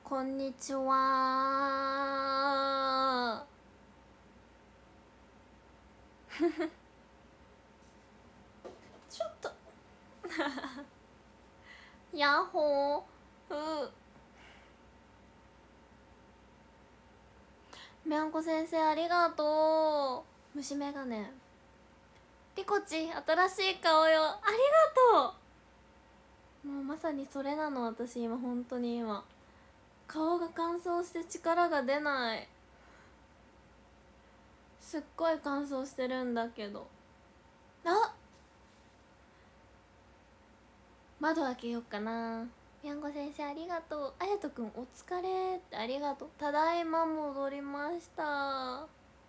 こんにちはちょっとヤッホーみゃんこ先生ありがとう。虫眼鏡リコチ新しい顔よ、ありがとう。もうまさにそれなの。私今本当に今顔が乾燥して力が出ない。すっごい乾燥してるんだけど。あ、窓開けようかな。みゃんこ先生ありがとう。あやとくんお疲れってありがとう。ただいま戻りました。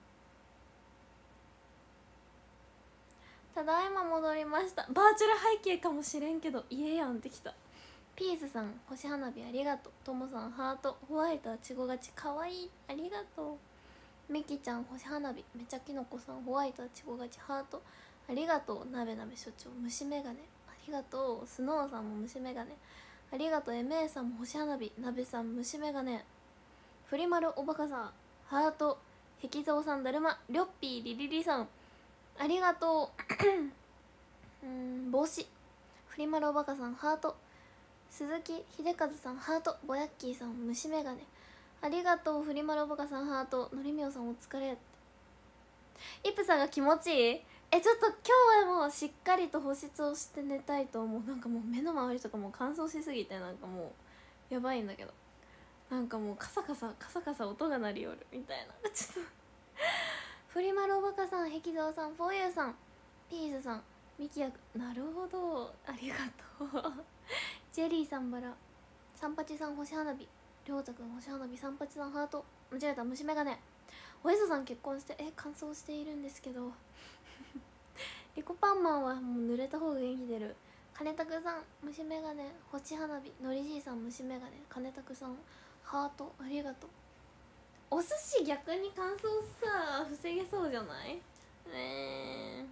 ただいま戻りました。バーチャル背景かもしれんけど家やんってきた。ピースさん星花火ありがとう。ともさんハート。ホワイトはちごがちかわいいありがとう。みきちゃん星花火めちゃきのこさんホワイトはちごがちハートありがとう。なべなべ所長虫眼鏡ありがとう。スノーさんも虫眼鏡ありがとう。MA さんも星花火なべさん虫眼鏡フリマルおバカさんハート壁蔵さんだるまりょっぴーリリリさんありがとう。帽子フリマルおバカさんハート鈴木秀和さんハートぼやっきーさん虫眼鏡ありがとう。フリマルおバカさんハートのりみょさんお疲れイプさんが気持ちいい。ちょっと今日はもうしっかりと保湿をして寝たいと思う。なんかもう目の周りとかもう乾燥しすぎてなんかもうやばいんだけど、なんかもうカサカサ音が鳴りよるみたいなちょっとフリマルおバカさん壁蔵さんフォーユーさんピーズさんミキヤなるほどありがとうジェリーさんバラサンパチさん星花火りょうたくん星花火サンパチさんハート間違えた虫眼鏡おへそさん結婚して乾燥しているんですけどリコパンマンはもう濡れた方が元気出る。金拓さん虫眼鏡星花火のりじいさん虫眼鏡金拓さんハートありがとう。お寿司逆に乾燥さ防げそうじゃないねえ。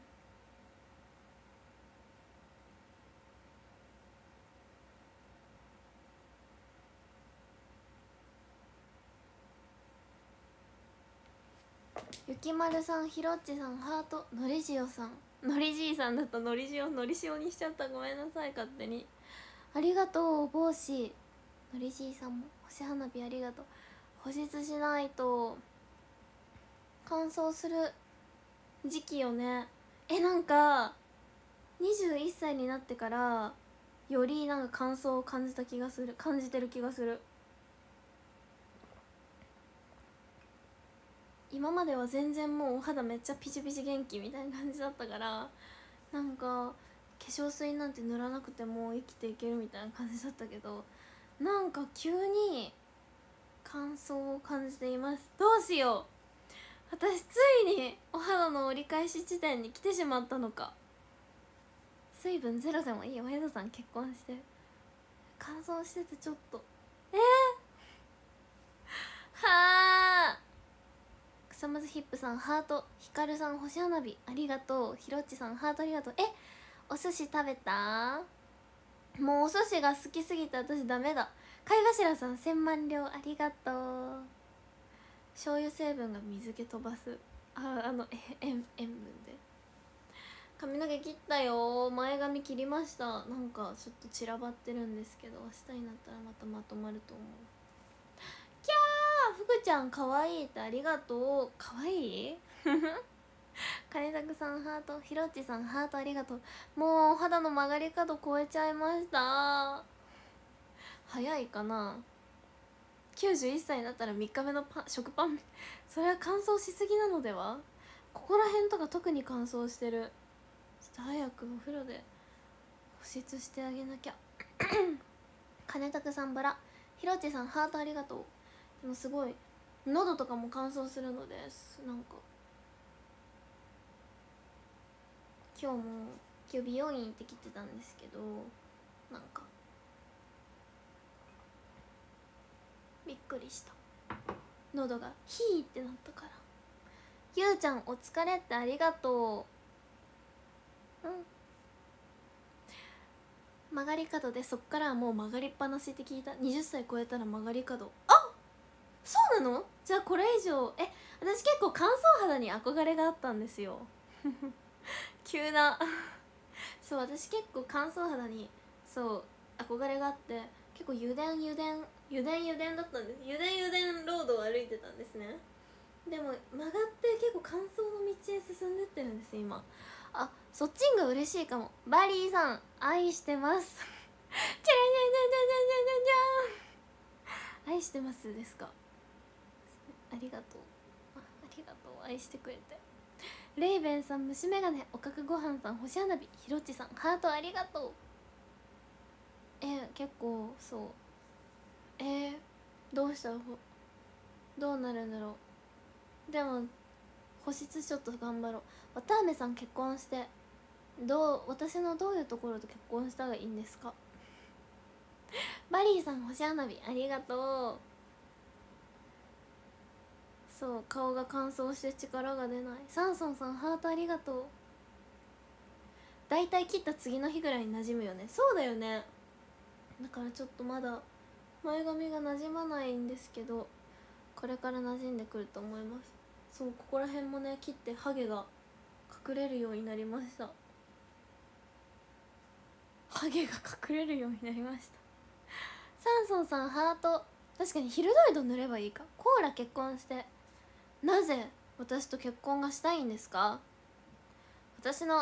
ゆきまるさんひろっちさんハートのりじおさんのりじいさんだったのりじおのりしおにしちゃった。ごめんなさい勝手に。ありがとう帽子のりじいさんも星花火ありがとう。保湿しないと乾燥する時期よね。なんか21歳になってからよりなんか乾燥を感じてる気がする。今までは全然もうお肌めっちゃピチピチ元気みたいな感じだったから、なんか化粧水なんて塗らなくても生きていけるみたいな感じだったけど、なんか急に乾燥を感じています。どうしよう、私ついにお肌の折り返し地点に来てしまったのか。水分ゼロでもいい。おへそさん結婚して乾燥しててちょっとはあ。草まずヒップさんハートひかるさん星花火ありがとう。ひろっちさんハートありがとう。お寿司食べた。もうお寿司が好きすぎて私ダメだ。貝柱さん千万両ありがとう。醤油成分が水気飛ばす塩分で。髪の毛切ったよ。前髪切りました。なんかちょっと散らばってるんですけど明日になったらまたまとまると思う。キャーふくちゃんかわいいってありがとう。かわいい金拓さんハートひろっちさんハートありがとう。もう肌の曲がり角超えちゃいました。早いかな。91歳になったら3日目の食パンそれは乾燥しすぎなのでは。ここら辺とか特に乾燥してる。ちょっと早くお風呂で保湿してあげなきゃ金拓さんバラひろっちさんハートありがとう。でもすごい喉とかも乾燥するのです。なんか今日美容院行ってきてたんですけど、なんかびっくりした。喉がヒーってなったから。ゆうちゃんお疲れってありがとう。 曲がり角で、そっからはもう曲がりっぱなしって聞いた。20歳超えたら曲がり角。あ、そうなの？じゃあこれ以上、私結構乾燥肌に憧れがあったんですよ急なそう、私結構乾燥肌にそう憧れがあって、結構油田だったんです。油田ロードを歩いてたんですね。でも曲がって結構乾燥の道へ進んでってるんです今。あ、そっちんが嬉しいかも。バリーさん愛してますチャラチャラチャラチャラチャラチャラ愛してますですか。ありがとう、ありがとう、愛してくれて。レイベンさん、虫眼鏡、おかかごはんさん、星花火、ひろっちさん、ハートありがとう。結構そう、どうしたらどうなるんだろう。でも保湿ちょっと頑張ろう。綿あめさん結婚して、私のどういうところと結婚したらいいんですかバリーさん、星花火ありがとう。そう、顔が乾燥して力が出ない。サンソンさん、ハートありがとう。だいたい切った次の日ぐらいに馴染むよね。そうだよね。だからちょっとまだ前髪が馴染まないんですけど、これから馴染んでくると思います。そう、ここら辺もね切ってハゲが隠れるようになりました。ハゲが隠れるようになりました。サンソンさん、ハート。確かにヒルドイド塗ればいいか。コーラ結婚して、なぜ私と結婚がしたいんですか。私の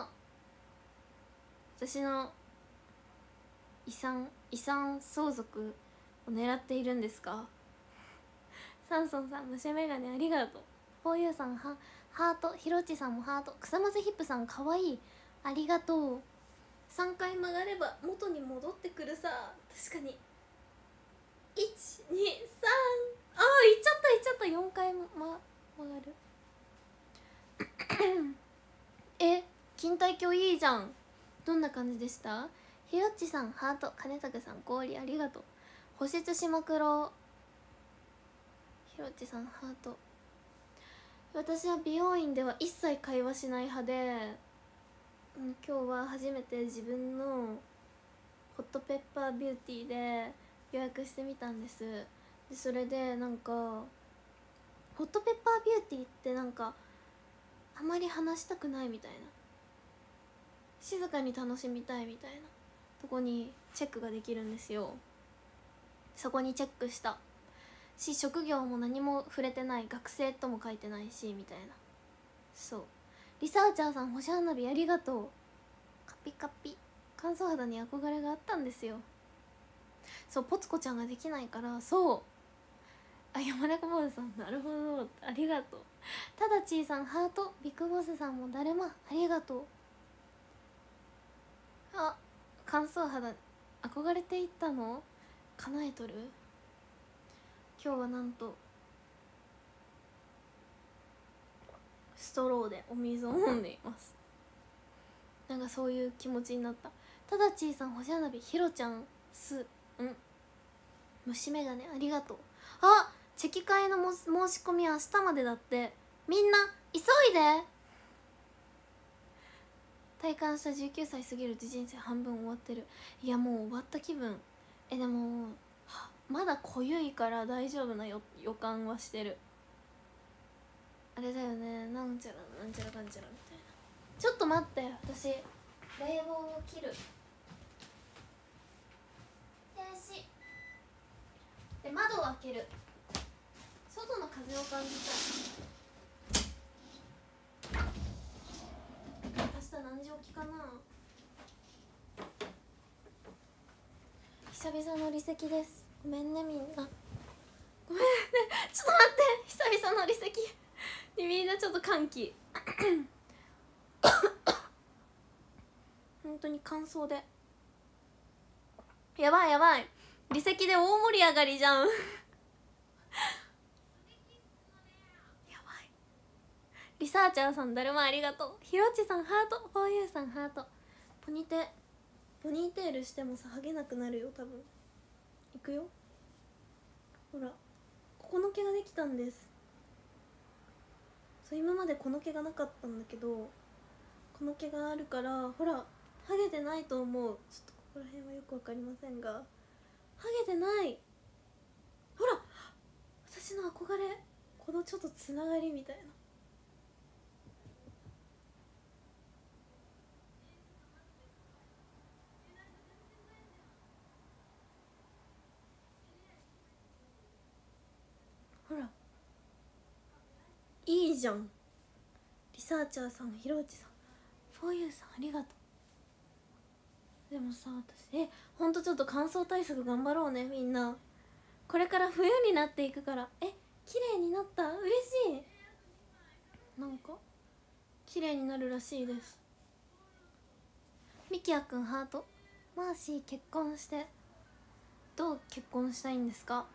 遺産相続を狙っているんですか。サンソンさん、虫眼鏡ありがとう。フォーユーさん、ハート。ひろっちさんもハート。草まぜヒップさん、かわいいありがとう。3回曲がれば元に戻ってくるさ。確かに1、2、3、あー、いっちゃった4回も、曲がる錦帯橋いいじゃん。どんな感じでした？ひろっちさん、ハート。金武さん、氷ありがとう。保湿しまくろう。ひろっちさん、ハート。私は美容院では一切会話しない派で、今日は初めて自分のホットペッパービューティーで予約してみたんです。でそれでなんかホットペッパービューティーってなんかあまり話したくないみたいな、静かに楽しみたいみたいなとこにチェックができるんですよ。そこにチェックしたし、職業も何も触れてない、学生とも書いてないしみたいな。そう、リサーチャーさん、星花火ありがとう。カピカピ。乾燥肌に憧れがあったんですよ。そう、ポツコちゃんができないから。そう、あ、山中坊主さん、なるほどありがとう。ただちーさん、ハート。ビッグボスさんもだるまありがとう。あ、乾燥肌憧れていったの叶えとる。今日はなんとストローでお水を飲んでいます。なんかそういう気持ちになった。ただちーさん、星花火。ひろちゃん、虫眼鏡ありがとう。あ、チェキ会の申し込み明日までだって。みんな急いで。体感した19歳過ぎると人生半分終わってる。いや、もう終わった気分。でもまだ濃ゆいから大丈夫な予感はしてる。あれだよね、なんちゃらなんちゃらかんちゃらみたいな。ちょっと待って、私冷房を切る。停止で窓を開ける。外の風を感じたい。明日何時起きかな。久々の離席です。ごめんねみんな、ごめんねちょっと待って、久々の離席でみんなちょっと歓喜本当に乾燥でやばいやばい、離席で大盛り上がりじゃんやばい。リサーチャーさん、だるまありがとう。ひろちさん、ハート。フォーユーさん、ハート。ポニーテールしてもさ、ハゲなくなるよ多分。いくよ、ほら、ここの毛ができたんです。そう、今までこの毛がなかったんだけど、この毛があるから、ほらハゲてないと思う。ちょっとここら辺はよくわかりませんが、ハゲてない。ほら私の憧れ、このちょっとつながりみたいな。ほらいいじゃん。リサーチャーさん、ひろうちさん、フォーユーさん、ありがとう。でもさ、私ほんとちょっと乾燥対策頑張ろうね、みんな。これから冬になっていくから。綺麗になった、嬉しい。なんか綺麗になるらしいです。ミキヤくんハート。マーシー結婚して、どう結婚したいんですか？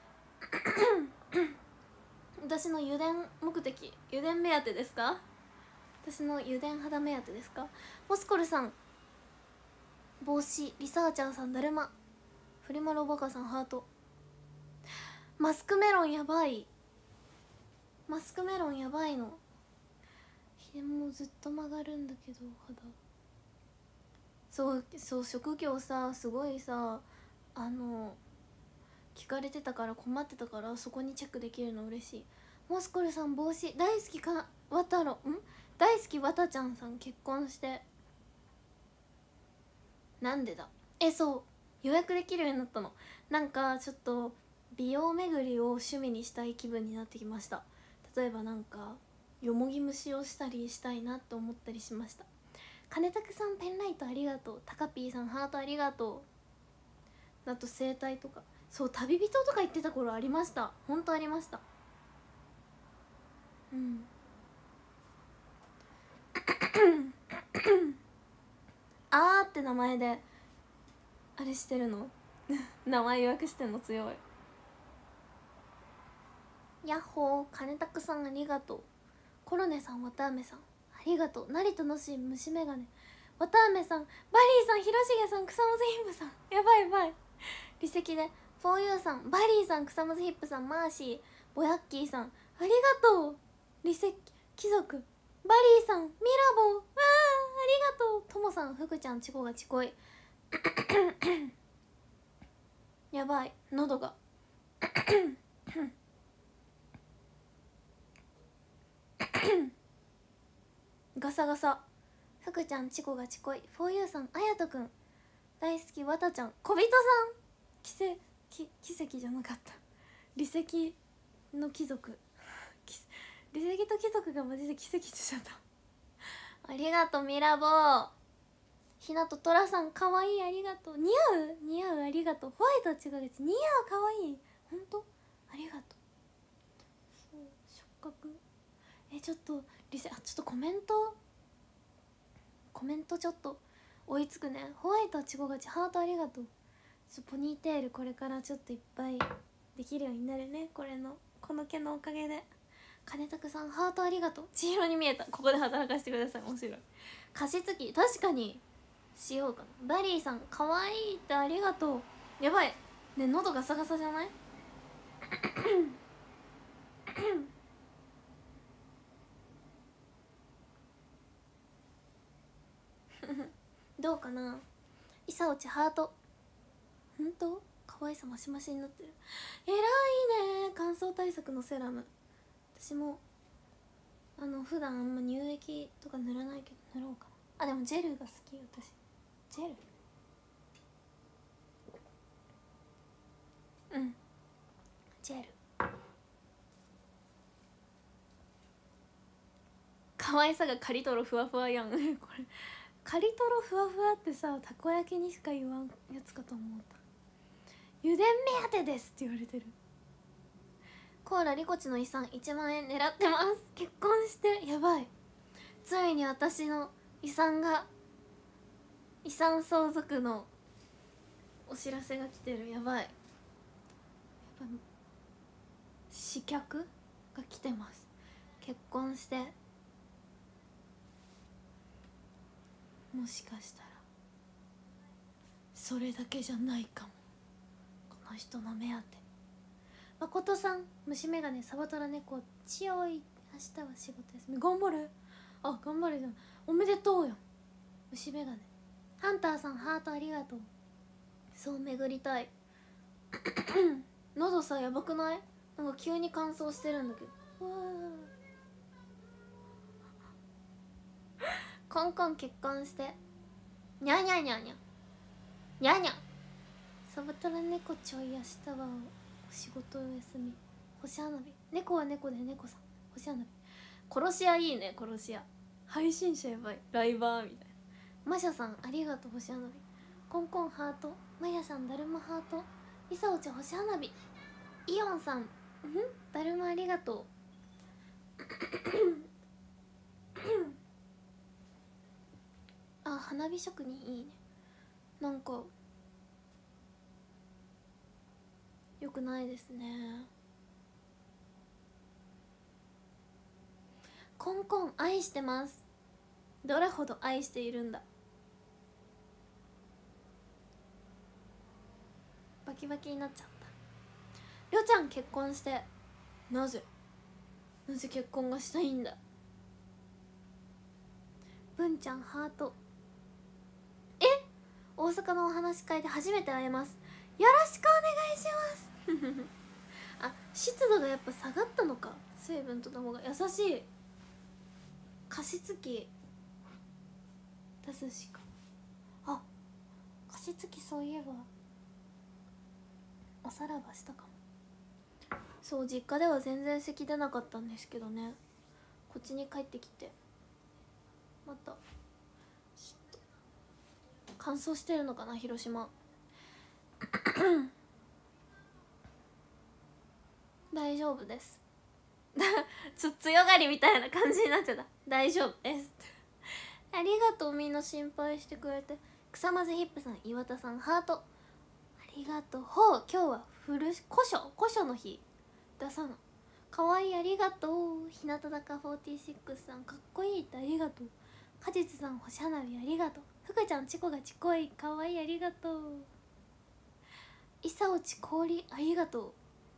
私の油田目的、油田目当てですか？私の油田肌目当てですか？モスコルさん帽子、リサーチャーさんだるま、フリマロバカさんハート。マスクメロンやばい、マスクメロンやばいの。ひもずっと曲がるんだけど肌。そう職業さ、すごいさ、聞かれてたから困ってたから、そこにチェックできるの嬉しい。モスコルさん帽子大好きか、大好きわたちゃんさん結婚して。なんでだ。そう予約できるようになったの。なんかちょっと美容巡りを趣味にしたい気分になってきました。例えばなんかよもぎ蒸しをしたりしたいなと思ったりしました。金拓さんペンライトありがとう。タカピーさんハートありがとう。あと整体とか、そう旅人とか言ってた頃ありました。ほんとありました。あーって名前であれしてるの名前予約してんの強い。ヤッホー、金拓さんありがとう。コロネさん、わたあめさんありがとう。成田のし虫眼鏡、わたあめさん、バリーさん、ひろしげさん、草むずヒップさん、やばいやばい。離席でフォーユーさん、バリーさん、草むずヒップさん、マーシー、ボヤッキーさんありがとう。離席貴族、バリーさん、ミラボー、わーありがとう。ともさん、ふくちゃん、チコがチコいやばい喉がガサガサ。ふくちゃん、チコがチコい。フォーユーさん、あやとくん大好き、わたちゃん、小人さん、奇跡じゃなかった、離席の貴族離席と貴族がマジで奇跡しちゃったありがとうミラボー。ひなとトラさんかわいい、ありがとう。似合うありがとう。ホワイトは違うやつ、似合うかわいい、ほんとありがとう。そう触覚ちょっとちょっとコメントちょっと追いつくね。ホワイトはちごがちハートありがとう。ポニーテールこれからちょっといっぱいできるようになるね、この毛のおかげで。金拓さんハートありがとう。千尋に見えた、ここで働かせてください。面白い。加湿器確かにしようかな。バリーさんかわいいってありがとう。やばいね、喉ガサガサじゃないどうかな。いさおちハート、ほんと可愛さマシマシになってる。えらいね、乾燥対策のセラム。私も普段あんま乳液とか塗らないけど塗ろうかな。でもジェルが好き私。ジェルジェル可愛さがカリトロふわふわやんこれカリトロふわふわってさ、たこ焼きにしか言わんやつかと思った。油田目当てですって言われてる。コーラリコチの遺産1万円狙ってます。結婚してやばい、ついに私の遺産相続のお知らせが来てる。やばい、やっぱ刺客が来てます。結婚して、もしかしたらそれだけじゃないかも、この人の目当て。誠さん、虫眼鏡、サバトラ猫ちおい、明日は仕事休み、頑張れ。頑張れじゃん、おめでとうよ虫眼鏡。 ハンターさんハートありがとう。そう巡りたい喉さやばくない？なんか急に乾燥してるんだけど。わコンコン結婚してにゃにゃにゃにゃにゃにゃ。サブトラ猫ちょい明日はお仕事お休み。星花火。猫は猫で猫さん星花火。殺し屋いいね。殺し屋配信者やばい。ライバーみたいな。マシャさんありがとう星花火。コンコンハート。マヤさんだるまハート。リサオち星花火。イオンさんだるまありがとうあ、花火職人いいね。なんかよくないですね。コンコン愛してます。どれほど愛しているんだ。バキバキになっちゃった。りょうちゃん結婚してなぜ結婚がしたいんだ。文ちゃんハート。大阪のお話し会で初めて会えます。よろしくお願いしますあ、湿度がやっぱ下がったのか。水分との方が優しい。加湿器出すしか。あ、加湿器そういえばおさらばしたかも。そう実家では全然咳出なかったんですけどね、こっちに帰ってきてまた乾燥してるのかな広島大丈夫ですちょっと強がりみたいな感じになっちゃった。大丈夫ですありがとう。みんな心配してくれて。草まずヒップさん岩田さんハートありがとう。ほう今日は古古書の日出さなかわいい。ありがとう。日向坂46さんかっこいいってありがとう。果実さん星花火ありがとう。ふくちゃんチコがちこいかわいいありがとう。いさおち氷ありがとう。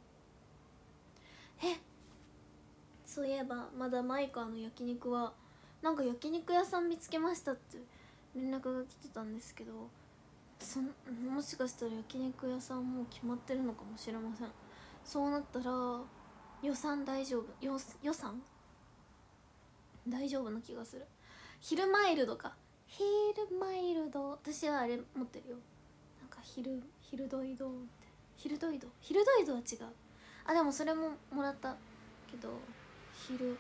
そういえばまだマイカーの焼肉はなんか焼肉屋さん見つけましたって連絡が来てたんですけど、もしかしたら焼肉屋さんもう決まってるのかもしれません。そうなったら予算大丈夫。予算大丈夫な気がする。ヒルマイルドか。ヒルマイルド私はあれ持ってるよ。なんかヒルドイドってヒルドイドは違う。あでもそれももらったけどヒル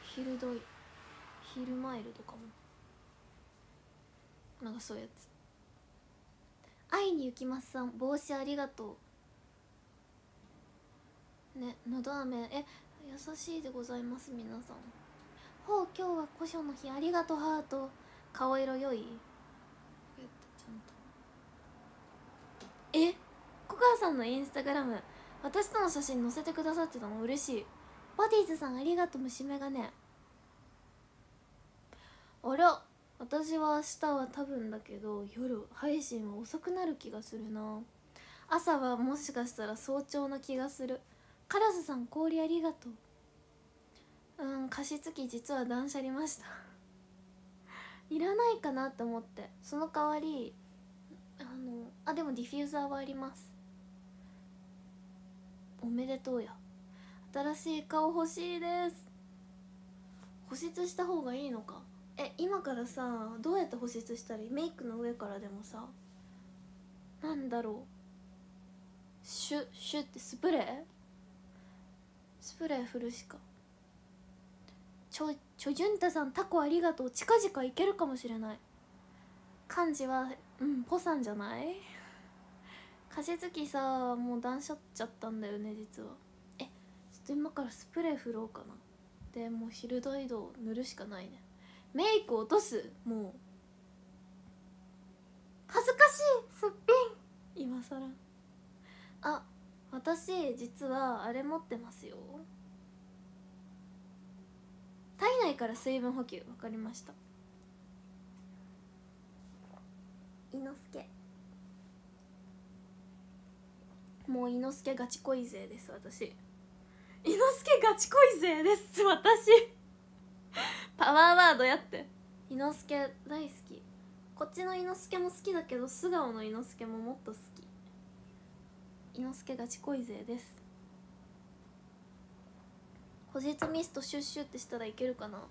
マイルドかも。なんかそういうやつ。会いに行きますさん帽子ありがとうね。のど飴優しいでございます皆さん。ほう今日は古書の日ありがとうハート。顔色良い？ちゃんとコカさんのインスタグラム私との写真載せてくださってたの嬉しい。バディーズさんありがとう。虫眼鏡あら私は明日は多分だけど夜配信は遅くなる気がするな。朝はもしかしたら早朝な気がする。カラスさん氷ありがとう。加湿器実は断捨離ましたいらないかなって思って。その代わりでもディフューザーはあります。おめでとうや。新しい顔欲しいです。保湿した方がいいのか。今からさどうやって保湿したらいい？メイクの上からでもさなんだろうシュってスプレー振るしか。チョジュンタさんタコありがとう。近々いけるかもしれない。漢字はポさんじゃない？加湿器さもう断捨っちゃったんだよね実は。ちょっと今からスプレー振ろうかな。でもうヒルドイド塗るしかないね。メイク落とす。もう恥ずかしい。すっぴん今さら。私実はあれ持ってますよ。体内から水分補給。わかりました。伊之助もう伊之助ガチ恋勢です私。伊之助ガチ恋勢です私パワーワードやって。伊之助大好き。 こっちの伊之助も好きだけど素顔の伊之助ももっと好き。伊之助ガチ恋勢です。保実ミストシュッシュってしたらいけるかな。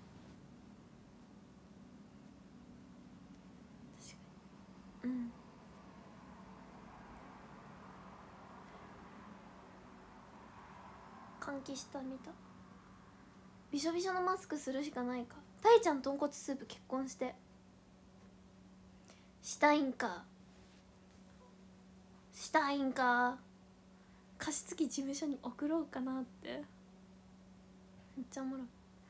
確かに。うん。換気した見た。びしょびしょのマスクするしかないか。たいちゃん豚骨スープ結婚してしたいんか。したいんか。加湿器事務所に送ろうかなって。めっちゃおもろい。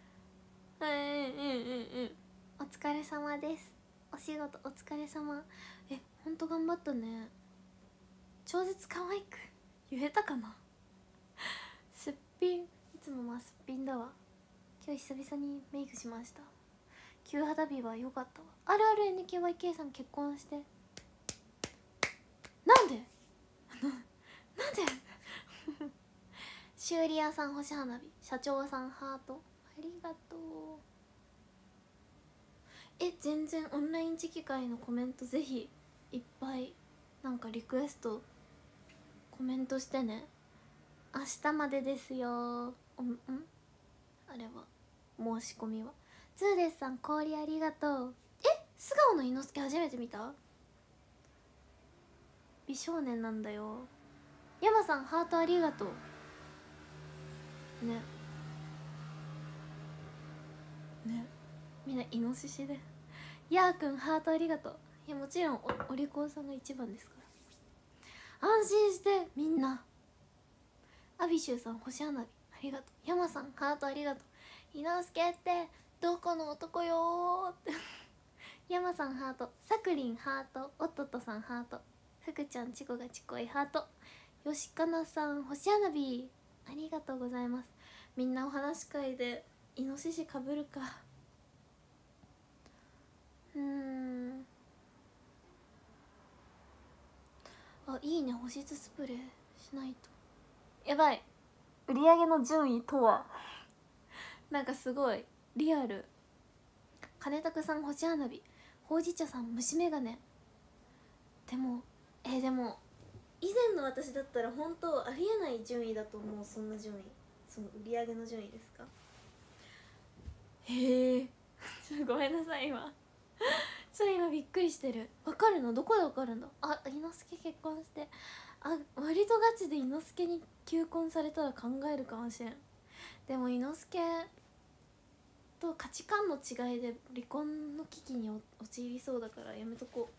お疲れ様です。お仕事お疲れ様。ほんと頑張ったね。超絶可愛く言えたかな。すっぴん、いつもまあすっぴんだわ。今日久々にメイクしました。旧肌日は良かったわ。RRNKYK さん結婚して。なんでなんで修理屋さん星花火、社長さんハートありがとう。全然オンライン次期会のコメントぜひいっぱいなんかリクエストコメントしてね。明日までですよ。あれは申し込みは。ツーデスさん氷ありがとう。素顔の伊之助初めて見た。美少年なんだよ。山さんハートありがとうね。みんなイノシシで。やーくんハートありがとう。いやもちろんお利口さんが一番ですから。安心してみんな。アビシューさん星花火ありがとう。山さんハートありがとう。伊之助ってどこの男よーって山さんハート、さくりんハート、おっとっとさんハート、ふくちゃんちこがちこいハート、よしかなさん星花火ありがとうございます。みんなお話し会でイノシシかぶるか。いいね。保湿スプレーしないとやばい。売り上げの順位とはなんかすごいリアル。金拓さん星花火、ほうじ茶さん虫眼鏡。でも以前の私だったら本当ありえない順位だと思う。そんな順位、その売り上げの順位ですか。へえごめんなさい今今びっくりしてる。わかるの？どこでわかるんだ。伊之助結婚して。割とガチで伊之助に求婚されたら考えるかもしれん。でも伊之助と価値観の違いで離婚の危機に陥りそうだからやめとこ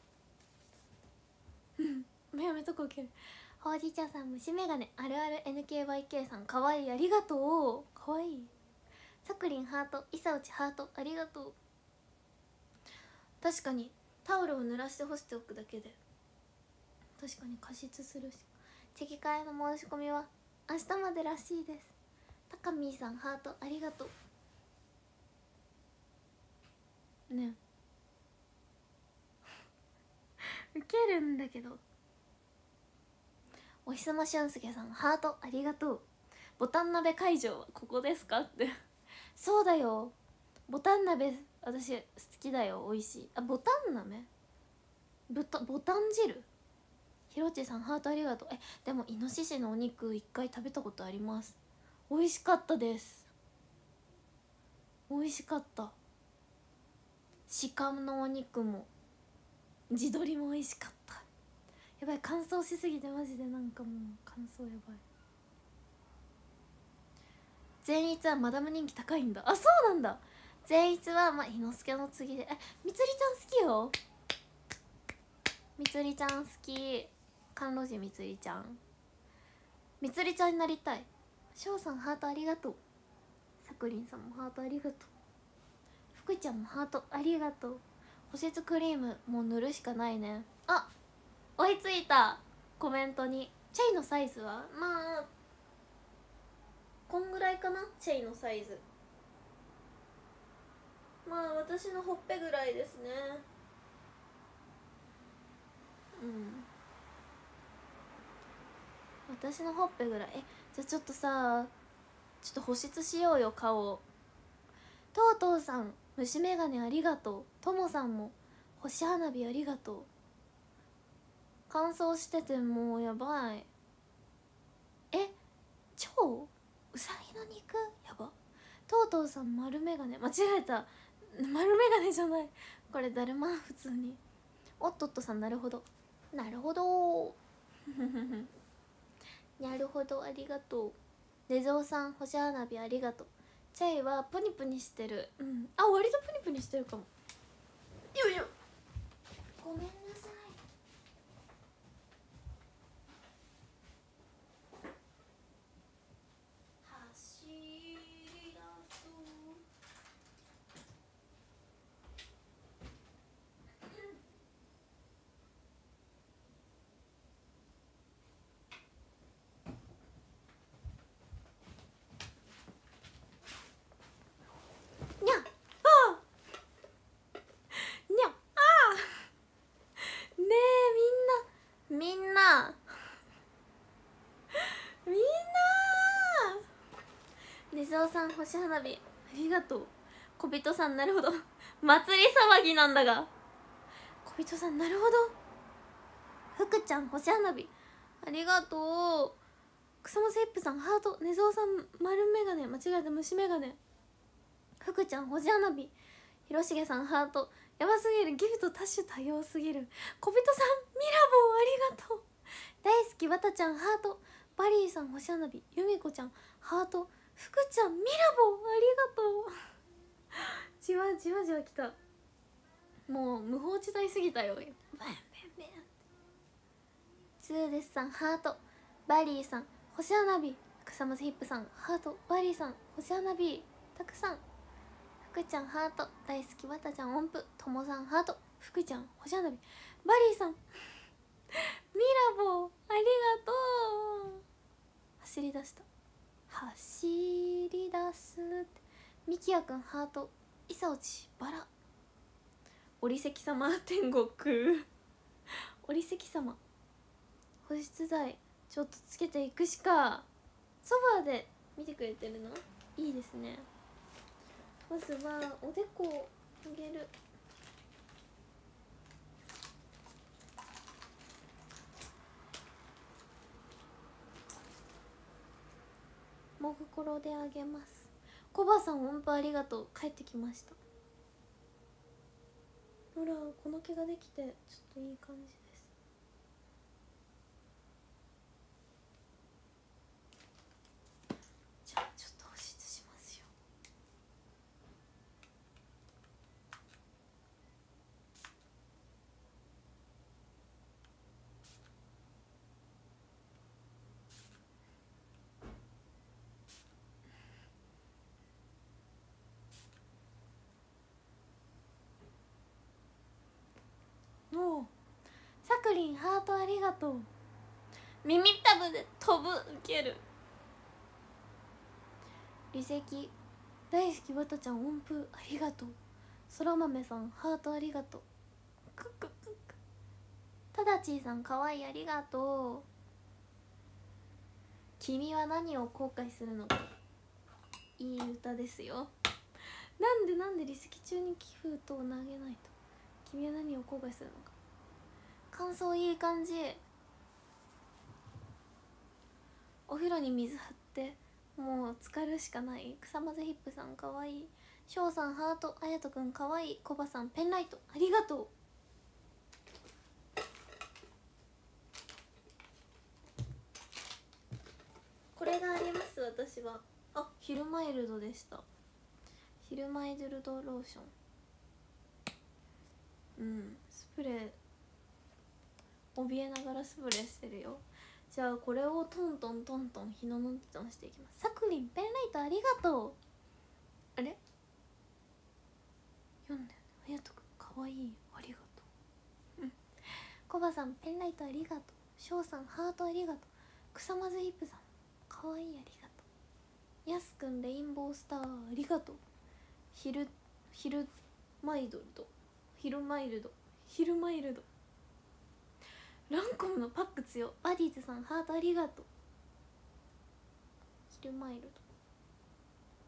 うやめとこうけど。ほうじ茶さん虫眼鏡、あるある NKYK さんかわいいありがとう。かわいい。さくりんハート、いさうちハートありがとう。確かにタオルを濡らして干しておくだけで確かに加湿するし。チェキ会の申し込みは明日までらしいです。たかみーさんハートありがとうねウケるんだけど。おひさましゅんすけさんハートありがとう。ボタン鍋会場はここですかってそうだよ、ボタン鍋私好きだよ。美味しい。ボタン鍋、ボタン汁。ひろちさんハートありがとう。でもイノシシのお肉一回食べたことあります。美味しかったです。美味しかった。鹿のお肉も地鶏も美味しかった。やばい、乾燥しすぎてマジでなんかもう乾燥やばい。善逸はマダム人気高いんだ。そうなんだ。善逸は伊之助の次で。みつりちゃん好きよ。みつりちゃん好き。甘露寺みつりちゃん、みつりちゃんになりたい。しょうさんハートありがとう。さくりんさんもハートありがとう。ふくちゃんもハートありがとう。保湿クリームもう塗るしかないね。追いついた。コメントにチェイのサイズはまあこんぐらいかな。チェイのサイズまあ私のほっぺぐらいですね。私のほっぺぐらい。じゃあちょっとさ、ちょっと保湿しようよ顔。とうとうさん虫眼鏡ありがとう。ともさんも星花火ありがとう。乾燥しててもうやばい。超うさぎの肉やば。とうとうさん丸眼鏡間違えた。丸眼鏡じゃない、これだるま普通に。おっとっとさんなるほどなるほどなるほどありがとう。ねぞうさん星花火ありがとう。チャイはプニプニしてる。あ、割とプニプニしてるかも。よいよ、ごめんなさい。走り出そう。にゃあにゃあねえ、みんなねずおさん星花火ありがとう。小人さんなるほど祭り騒ぎなんだが。小人さんなるほど。福ちゃん星花火ありがとう。草間セップさんハート。ねずおさん丸眼鏡間違えた、虫眼鏡。福ちゃん星花火。広重さんハート。やばすぎる、ギフト多種多様すぎる。小人さんミラボーありがとう。大好きわたちゃんハート。バリーさん星花火。由美子ちゃんハート。福ちゃんミラボーありがとうじわじわじわきた。もう無法地帯すぎたよ。ツーデスさんハート。バリーさん星花火。草間ヒップさんハート。バリーさん星花火。たくさん。福ちゃんハート。大好きわたちゃん音符。ともさんハート。福ちゃん星花火。バリーさんミラボーありがとう。走り出した。走り出すって。みきやくんハート。いさおちバラ。おりせき様天国おりせき様保湿剤ちょっとつけていくしか。ソファーで見てくれてるのいいですね。まずはおでこをあげる。もぐころであげます。コバさん音符ありがとう。帰ってきました。ほらこの毛ができてちょっといい感じです。じゃあちょっと保湿しますよ。もうさくりんハートありがとう。耳たぶで飛ぶウケる。離席大好きわたちゃん音符ありがとう。そら豆さんハートありがとう。クックックック。ただちーさんかわいいありがとう。君は何を後悔するのか。いい歌ですよ。なんで離席中に寄付とを投げないと。君は何を後悔するのか。感想いい感じ。お風呂に水張ってもう浸かるしかない。草まぜヒップさんかわいい。しょうさんハート。あやとくんかわいい。コバさんペンライトありがとう。これがあります。私はヒルマイルドでした。ヒルマイルドローション。スプレー怯えながらスプレーしてるよ。じゃあこれをトントントントン日ののんちゃんしていきます。さくりんペンライトありがとう。あれ読んであやとくんかわいいありがとう。コバさんペンライトありがとう。しょうさんハートありがとう。草まずヒップさんかわいいありがとう。やすくんレインボースターありがとう。ヒルマイルドランコムのパック強。バディーズさんハートありがとう。ヒルマイルド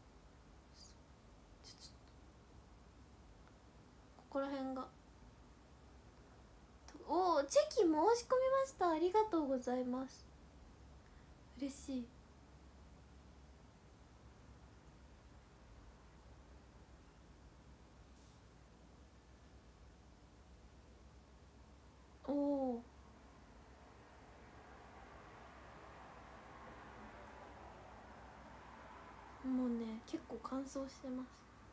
ここら辺がおチェキ申し込みました。ありがとうございます。嬉しい。おおもうね結構乾燥してます。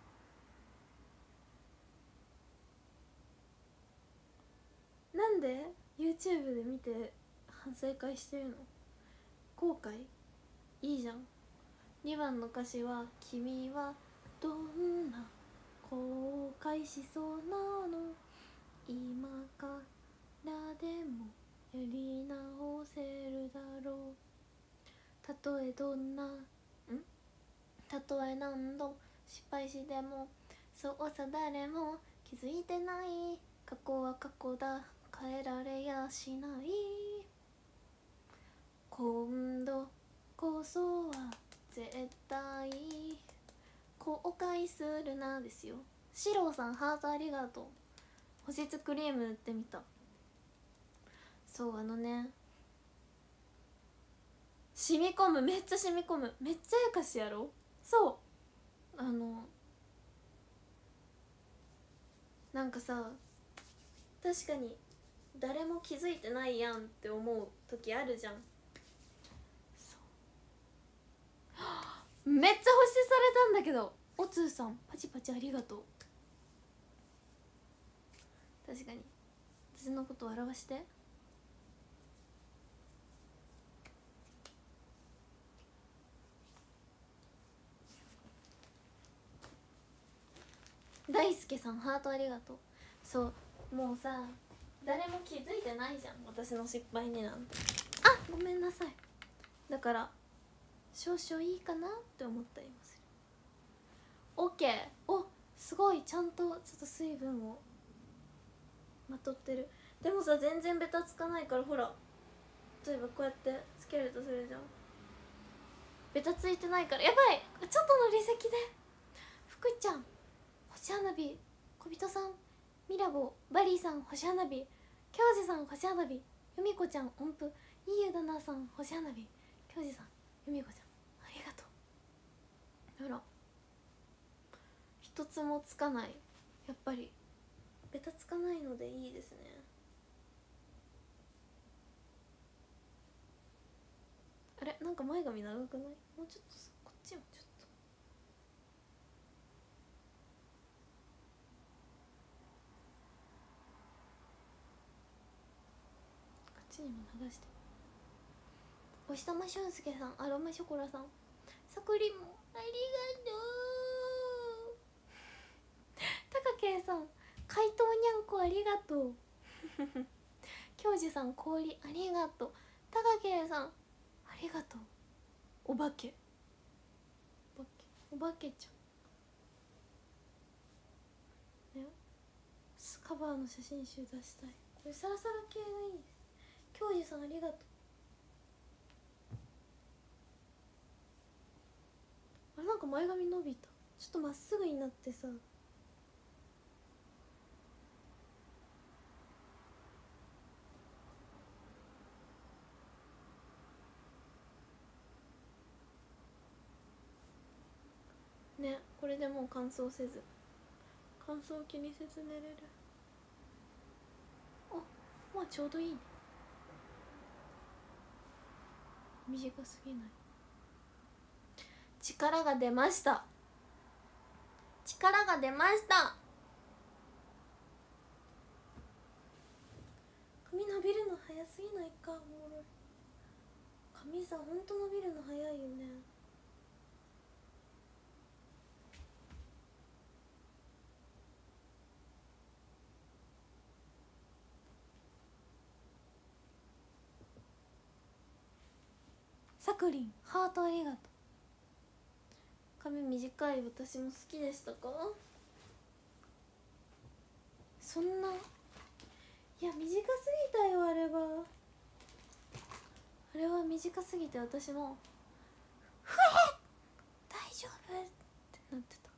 なんで YouTube で見て反省会してるの？後悔？いいじゃん。2番の歌詞は「君はどんな後悔しそうなの、今からでもやり直せるだろう、たとえどんなたとえ何度失敗しても、そうさ誰も気づいてない、過去は過去だ変えられやしない、今度こそは絶対後悔するな」ですよ。シローさんハートありがとう。保湿クリーム塗ってみた。そう染み込む、めっちゃ染み込む、めっちゃやかしやろ。そうなんかさ確かに誰も気づいてないやんって思う時あるじゃん。そうめっちゃ保湿されたんだけど。おつーさんパチパチありがとう。確かに私のことを表して。大輔さんハートありがとう。そうもうさ誰も気づいてないじゃん私の失敗になんて。あごめんなさい。だから少々いいかなって思ったりもする。 OK。 おすごいちゃんとちょっと水分をまとってる。でもさ全然ベタつかないから、ほら例えばこうやってつけるとするじゃん。ベタついてないから。やばいちょっとの離席で。福ちゃん星花火、小人さんミラボ、バリーさん星花火、京二さん星花火、由美子ちゃん音符、いいゆだなさん星花火、京二さん由美子ちゃんありがとう。ほら一つもつかない。やっぱりベタつかないのでいいですね。あれなんか前髪長くない？もうちょっとさこっちもちょっと。こっちにも流して。お日様俊介さん、アロマショコラさん、さくりもありがとう。たかけいさん怪盗にゃんこありがとう。京二さん氷ありがとう。たかけいさんありがとう。お化けお化けちゃんね。カバーの写真集出したい。これサラサラ系がいいです。京二さんありがとう。あれなんか前髪伸びた。ちょっとまっすぐになってさ。ねこれでもう乾燥せず、乾燥気にせず寝れる。あまあちょうどいいね。短すぎない。力が出ました。力が出ました。髪伸びるの早すぎないか。おもろい。髪さほんと伸びるの早いよね。さくりんハートありがとう。髪短い私も好きでしたか？そんな、いや短すぎたよ。あれは短すぎて私も「ふえ大丈夫」ってなってた。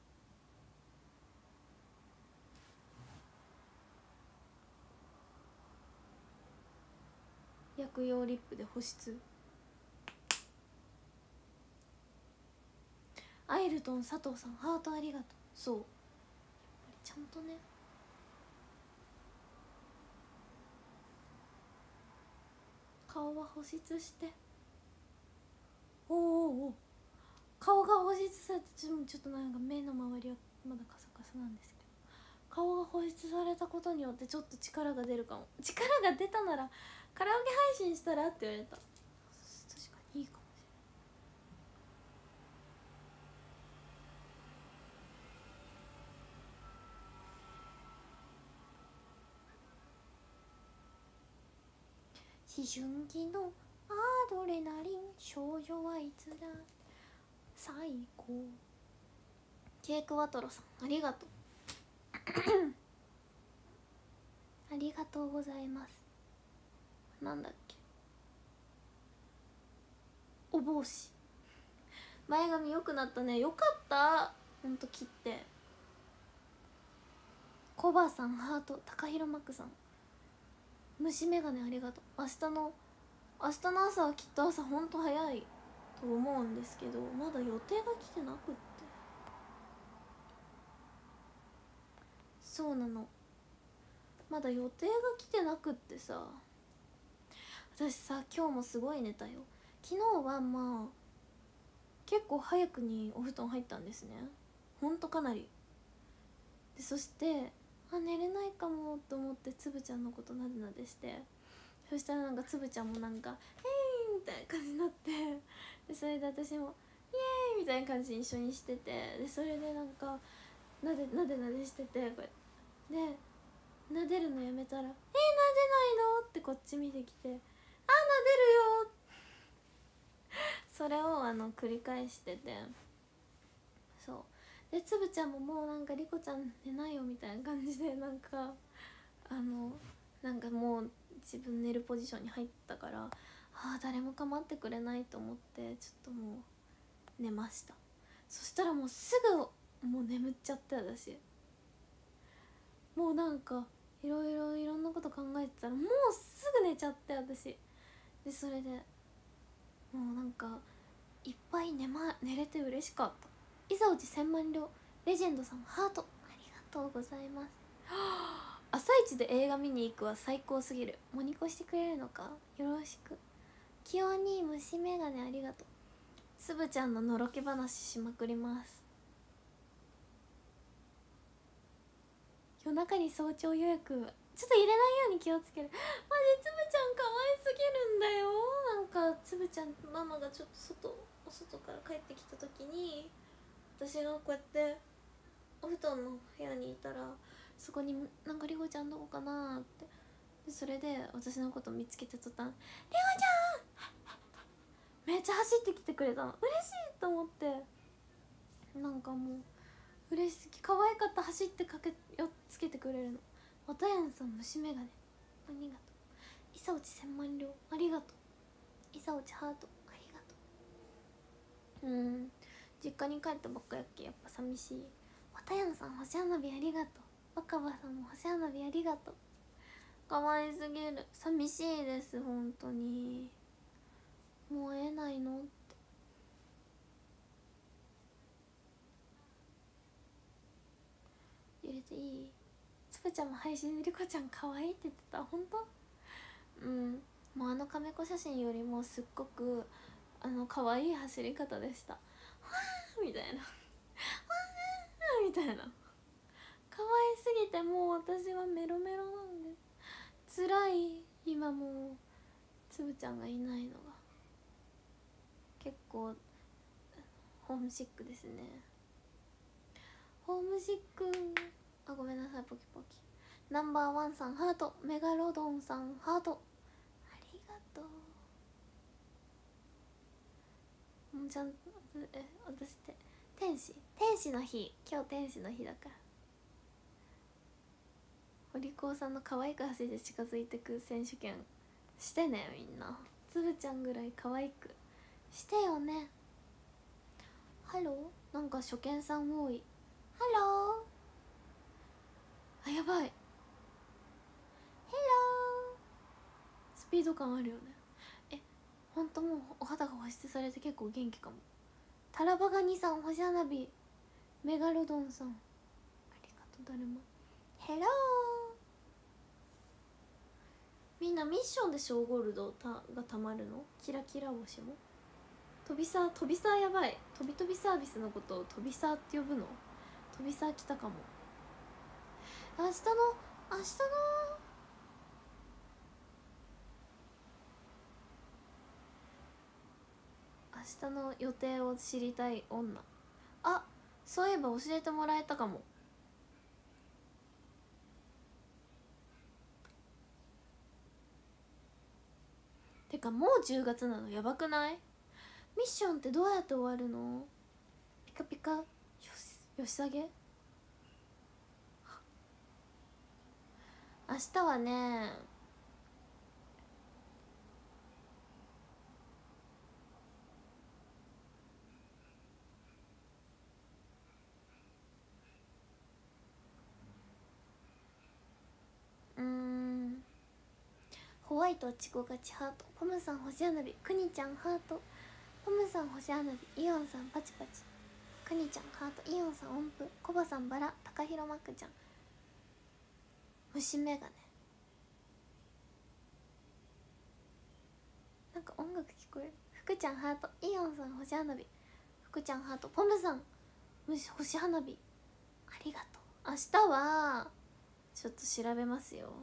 薬用リップで保湿。アイルトン佐藤さんハートありがとう。そうちゃんとね、顔は保湿して。おおお、顔が保湿されて、ちょっとなんか目の周りはまだカサカサなんですけど、顔が保湿されたことによってちょっと力が出るかも。力が出たならカラオケ配信したらって言われた。確かにいいかもしれない。思春期のアドレナリン、少女はいつだ最高。ケークワトロさんありがとうありがとうございます。なんだっけ、お帽子、前髪良くなったね。よかった、ほんと切って。コバさんハート、高弘マックさん虫眼鏡ありがとう。明日の朝はきっと朝ほんと早いと思うんですけど、まだ予定が来てなくって。そうなの、まだ予定が来てなくってさ。私さ今日もすごい寝たよ。昨日はまあ結構早くにお布団入ったんですね、ほんとかなり。でそして寝れないかもと思ってつぶちゃんのことなでなでして、そしたらなんかつぶちゃんもなんか「ヘイ!」みたいな感じになって、でそれで私も「イエーイ!」みたいな感じに一緒にしてて、でそれでなんかなでしてて、これで撫でるのやめたら「撫でないの?」ってこっち見てきて「あ、撫でるよ!」それを繰り返してて、そうでつぶちゃんももうなんか「リコちゃん寝ないよ」みたいな感じでなんかなんかもう自分寝るポジションに入ったから、誰も構ってくれないと思ってちょっともう寝ました。そしたらもうすぐもう眠っちゃって私もうなんかいろんなこと考えてたらもうすぐ寝ちゃって私で、それでもうなんかいっぱい寝れて嬉しかった。伊佐内千万両レジェンドさんハートありがとうございます。朝一で映画見に行くは最高すぎる。モニコしてくれるのか、よろしく。キヨに虫眼鏡ありがとう。つぶちゃんののろけ話しまくります。夜中に早朝予約ちょっと入れないように気をつける。マジつぶちゃん可愛すぎるんだよ。なんかつぶちゃんママがちょっとお外から帰ってきた時に私がこうやってお布団の部屋にいたら、そこになんかリコちゃんどこかなって、でそれで私のこと見つけて途端「リコちゃん!」めっちゃ走ってきてくれたの。嬉しいと思って、なんかもう嬉しすぎ、可愛かった。走ってつけてくれるの。わたやんさん虫眼鏡ありがとう。伊佐内千万両ありがとう。伊佐内ハートありがとう。実家に帰ったばっかやっけ、やっぱ寂しい。わたやんさん星花火ありがとう。若葉さんも星花火ありがとう。可愛すぎる。寂しいです本当に。もう会えないのって入れていい？つぶちゃんも配信でりこちゃん可愛いって言ってた。本当？もう亀子写真よりもすっごく可愛い走り方でした。わーみたいなわーみたいな、可愛すぎてもう私はメロメロなんで辛い。今もうつぶちゃんがいないのが結構ホームシックですね。ホームシック。ごめんなさい。ポキポキ。ナンバーワンさんハート、メガロドンさんハートありがとう。もうちゃんと私って天使の日、今日天使の日だから、お利口さんの可愛く走って近づいてく選手権してね。みんなつぶちゃんぐらい可愛くしてよね。ハロー、なんか初見さん多い。ハロー、やばい。ヘロー、スピード感あるよね。ほんともうお肌が保湿されて結構元気かも。タラバガニさん、星花火、メガロドンさん、ありがとう。だるまヘロー。みんなミッションで小ゴールドがたまるの？キラキラ星も飛びサーやばい。飛びサービスのことを飛びサーって呼ぶの？飛びサー来たかも。明日の予定を知りたい女。あ、そういえば教えてもらえたかも。てかもう10月なのやばくない？ミッションってどうやって終わるの？ピカピカよしさげ。明日はね、ホワイトはチコガチハート、ポムさん星花火、クニちゃんハート、ポムさん星花火、イオンさんパチパチ、クニちゃんハート、イオンさん音符、コバさんバラ、タカヒロマックちゃん虫眼鏡。なんか音楽聞こえる。福ちゃんハート、イオンさん星花火、福ちゃんハート、ポムさん星花火、ありがとう。明日はちょっと調べますよ。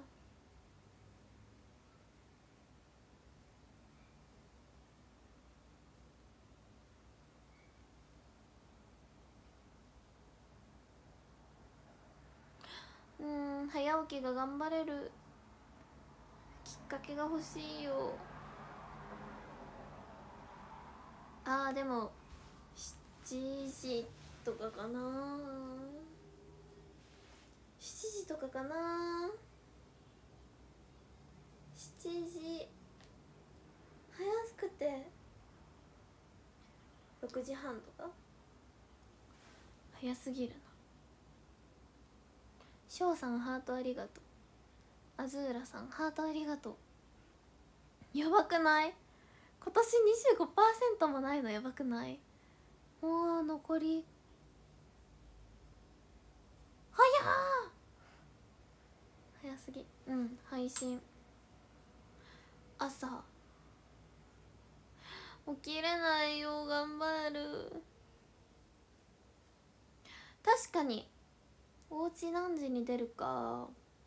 早起きが頑張れるきっかけが欲しいよ。でも7時とかかな。7時とかかな。7時早くて6時半とか早すぎるな。翔さんハートありがとう。アズーラさんハートありがとう。やばくない？今年 25% もないのやばくない？もう残り早すぎ。配信朝起きれないよ。頑張る。確かにお家何時に出るか。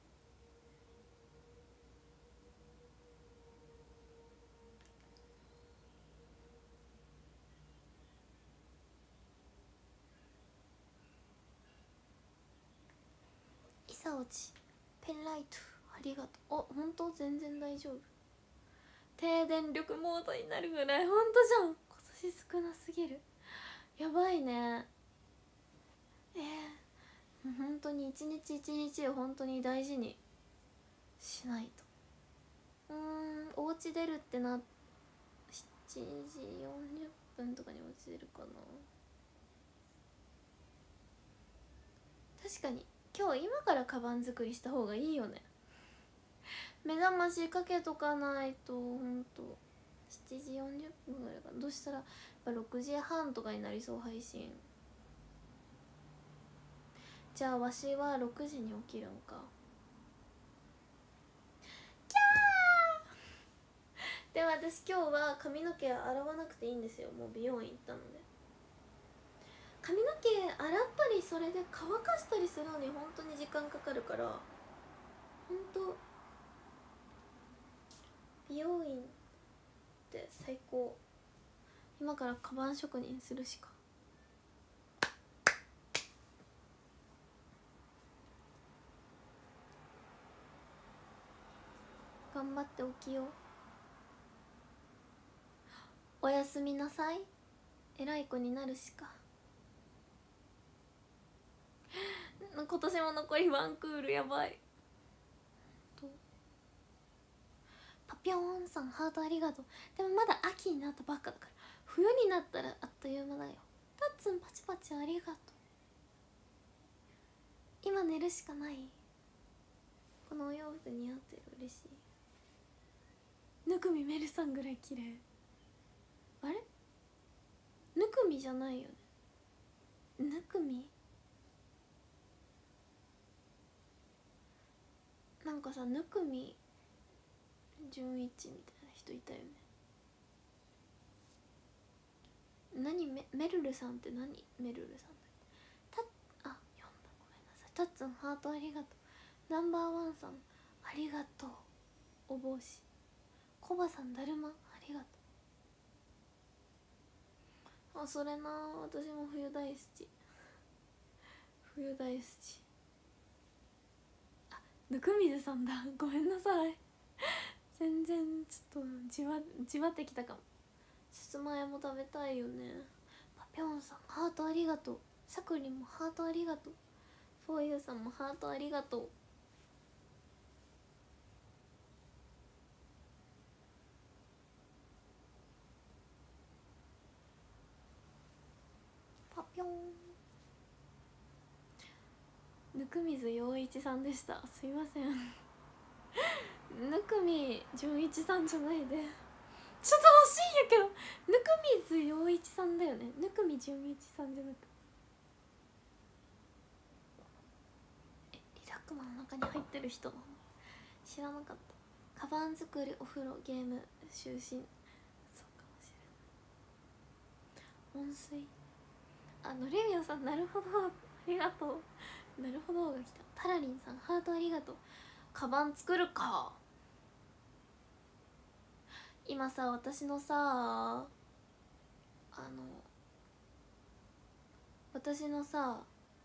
イサオチペンライトありがとう。本当全然大丈夫。低電力モードになるぐらい。本当じゃん。今年少なすぎる。やばいね。本当に一日一日を本当に大事にしないと。お家出るってな7時40分とかにお家出るかな。確かに今日今からカバン作りした方がいいよね。目覚ましかけとかないと。ほんと7時40分ぐらいかな。どうしたらやっぱ6時半とかになりそう配信。じゃあわしは6時に起きるんか。キャー。でも私今日は髪の毛洗わなくていいんですよ。もう美容院行ったので。髪の毛洗ったりそれで乾かしたりするのに本当に時間かかるから、本当美容院って最高。今からカバン職人するしか。頑張って起きよう。おやすみなさい。偉い子になるしか。今年も残りワンクール。やばい。パピョーンさんハートありがとう。でもまだ秋になったばっかだから冬になったらあっという間だよ。タッツンパチパチありがとう。今寝るしかない。このお洋服似合ってる。嬉しい。 ぬくみメルさんぐらい綺麗。あれぬくみじゃないよね。ぬくみなんかさ、ぬくみ純一みたいな人いたよね。メルルさんって何？メルルさんだっけ？読んだ、ごめんなさい。タッツンハートありがとう。ナンバーワンさんありがとう。お帽子。コバさんだるまありがとう。それな、私も冬大好き。冬大好き。ぬくみずさんだ。ごめんなさい。全然ちょっとじわってきたかも。さつまいも食べたいよね。パピョンさんハートありがとう。さくりんもハートありがとう。フォーユーさんもハートありがとう。パピョン。ぬくみず陽一さんでした。すいません。ぬくみ純一さんじゃないで。ちょっと惜しいんやけど、ぬくみず陽一さんだよね。ぬくみ純一さんじゃなく、リラックマの中に入ってる人なの知らなかった。カバン作り、お風呂、ゲーム、就寝。そうかもしれない。温水。ノレミオさんなるほどありがとう。なるほどが来た。タラリンさんハートありがとう。カバン作るか。今さ、私のさ、私のさ、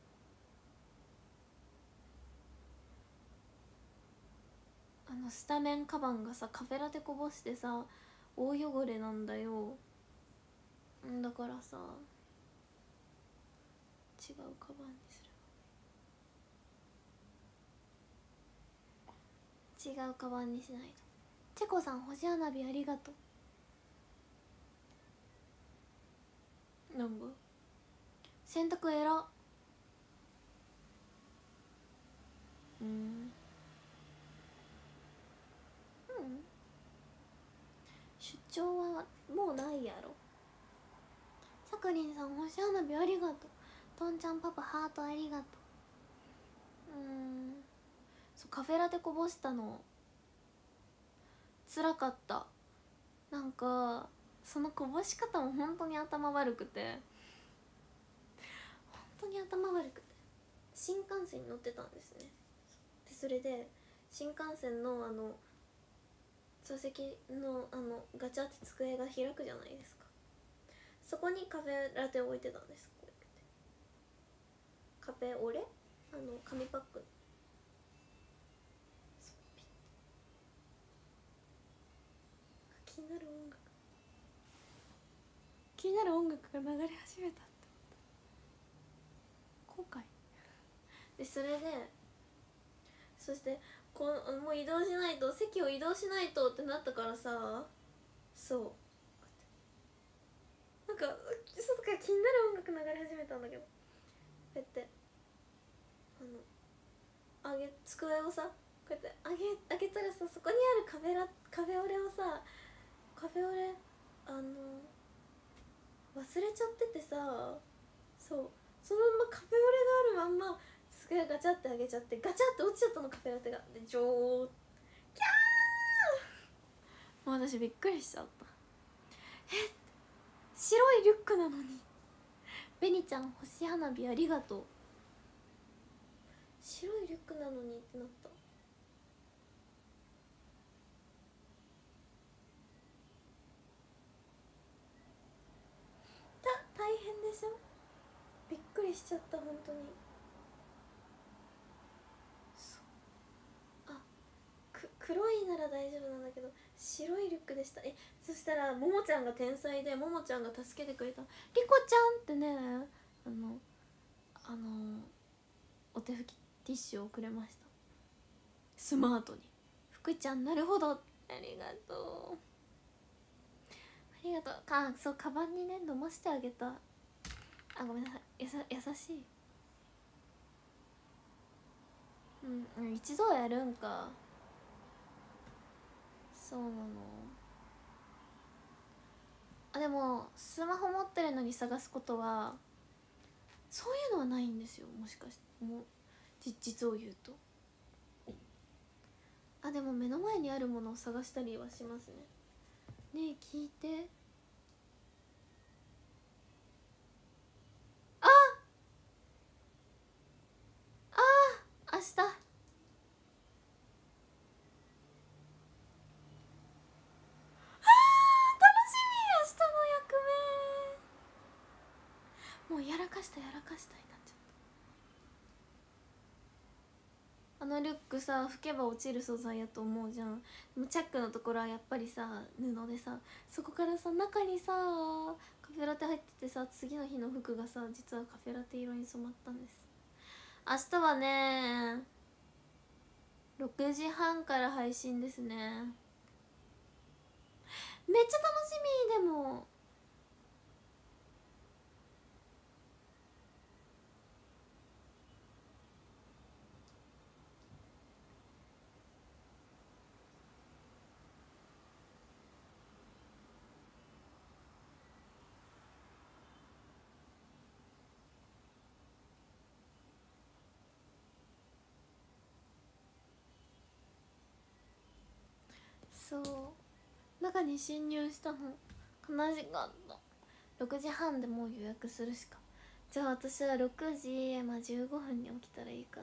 スタメンカバンがさ、カフェラテこぼしてさ、大汚れなんだよ。だからさ、違うカバンにする。違うカバンにしないと。チェコさん星花火ありがとう。なんか洗濯えら。出張はもうないやろ。さくりんさん星花火ありがとう。とんちゃんパパハートありがとう。そう、カフェラテこぼしたのつらかった。なんかそのこぼし方も本当に頭悪くて、本当に頭悪くて、新幹線に乗ってたんですね。でそれで新幹線の座席のガチャって机が開くじゃないですか。そこにカフェラテを置いてたんです。こうやってカフェオレ紙パック。気になる音楽が流れ始めたって後悔で、それでそしてもう移動しないと、席を移動しないとってなったからさ、そうなんか外から気になる音楽流れ始めたんだけど、こうやって机をさ、こうやって上げたらさ、そこにあるカフェオレをさ、カフェオレ忘れちゃっててさ、そうそのままカフェオレがあるまんま机ガチャって上げちゃって、ガチャって落ちちゃったの、カフェラテが。でキャー、もう私びっくりしちゃった。白いリュックなのに。ベニちゃん星花火ありがとう。白いリュックなのにってなった。大変でしょ。びっくりしちゃった本当に。黒いなら大丈夫なんだけど、白いリュックでした。そしたらももちゃんが天才で、ももちゃんが助けてくれた。リコちゃんってね、お手拭きティッシュをくれました。スマートに。福ちゃんなるほど、ありがとう。ありがとう。そう、カバンにね飲ませてあげた。ごめんなさい、優しい。一度はやるんか。そうなの。 でもスマホ持ってるのに探すことはそういうのはないんですよ。もしかしてもう実を言うとでも目の前にあるものを探したりはしますね。ねえ聞いて、明日楽しみ。明日の役目、もうやらかしたになっちゃった。リュックさ拭けば落ちる素材やと思うじゃん。でもチャックのところはやっぱりさ布でさ、そこからさ中にさカフェラテ入っててさ、次の日の服がさ実はカフェラテ色に染まったんです。明日はね6時半から配信ですね。めっちゃ楽しみ。でもそう中に侵入したの悲しかった。6時半でもう予約するしか。じゃあ私は6時、15分に起きたらいいかな。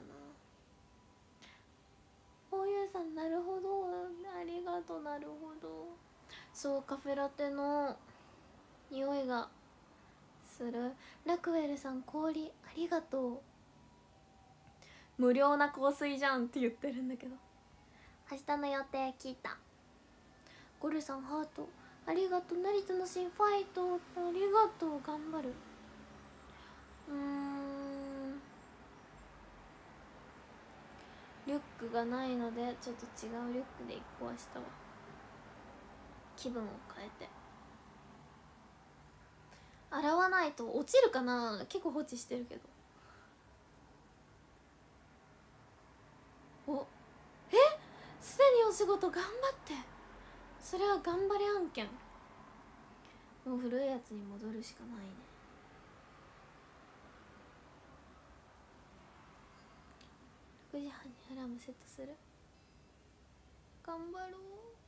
おゆうさんなるほど、ありがとう。なるほど。そうカフェラテの匂いがする。ラクウェルさん氷ありがとう。無料な香水じゃんって言ってるんだけど。明日の予定聞いた。ゴルさんハートありがとう。成田の新ファイトありがとう。頑張る。リュックがないのでちょっと違うリュックで行こう。明日は気分を変えて。洗わないと落ちるかな。結構放置してるけど。すでにお仕事頑張って。それは頑張れ案件。もう古いやつに戻るしかないね。6時半にアラームセットする。頑張ろ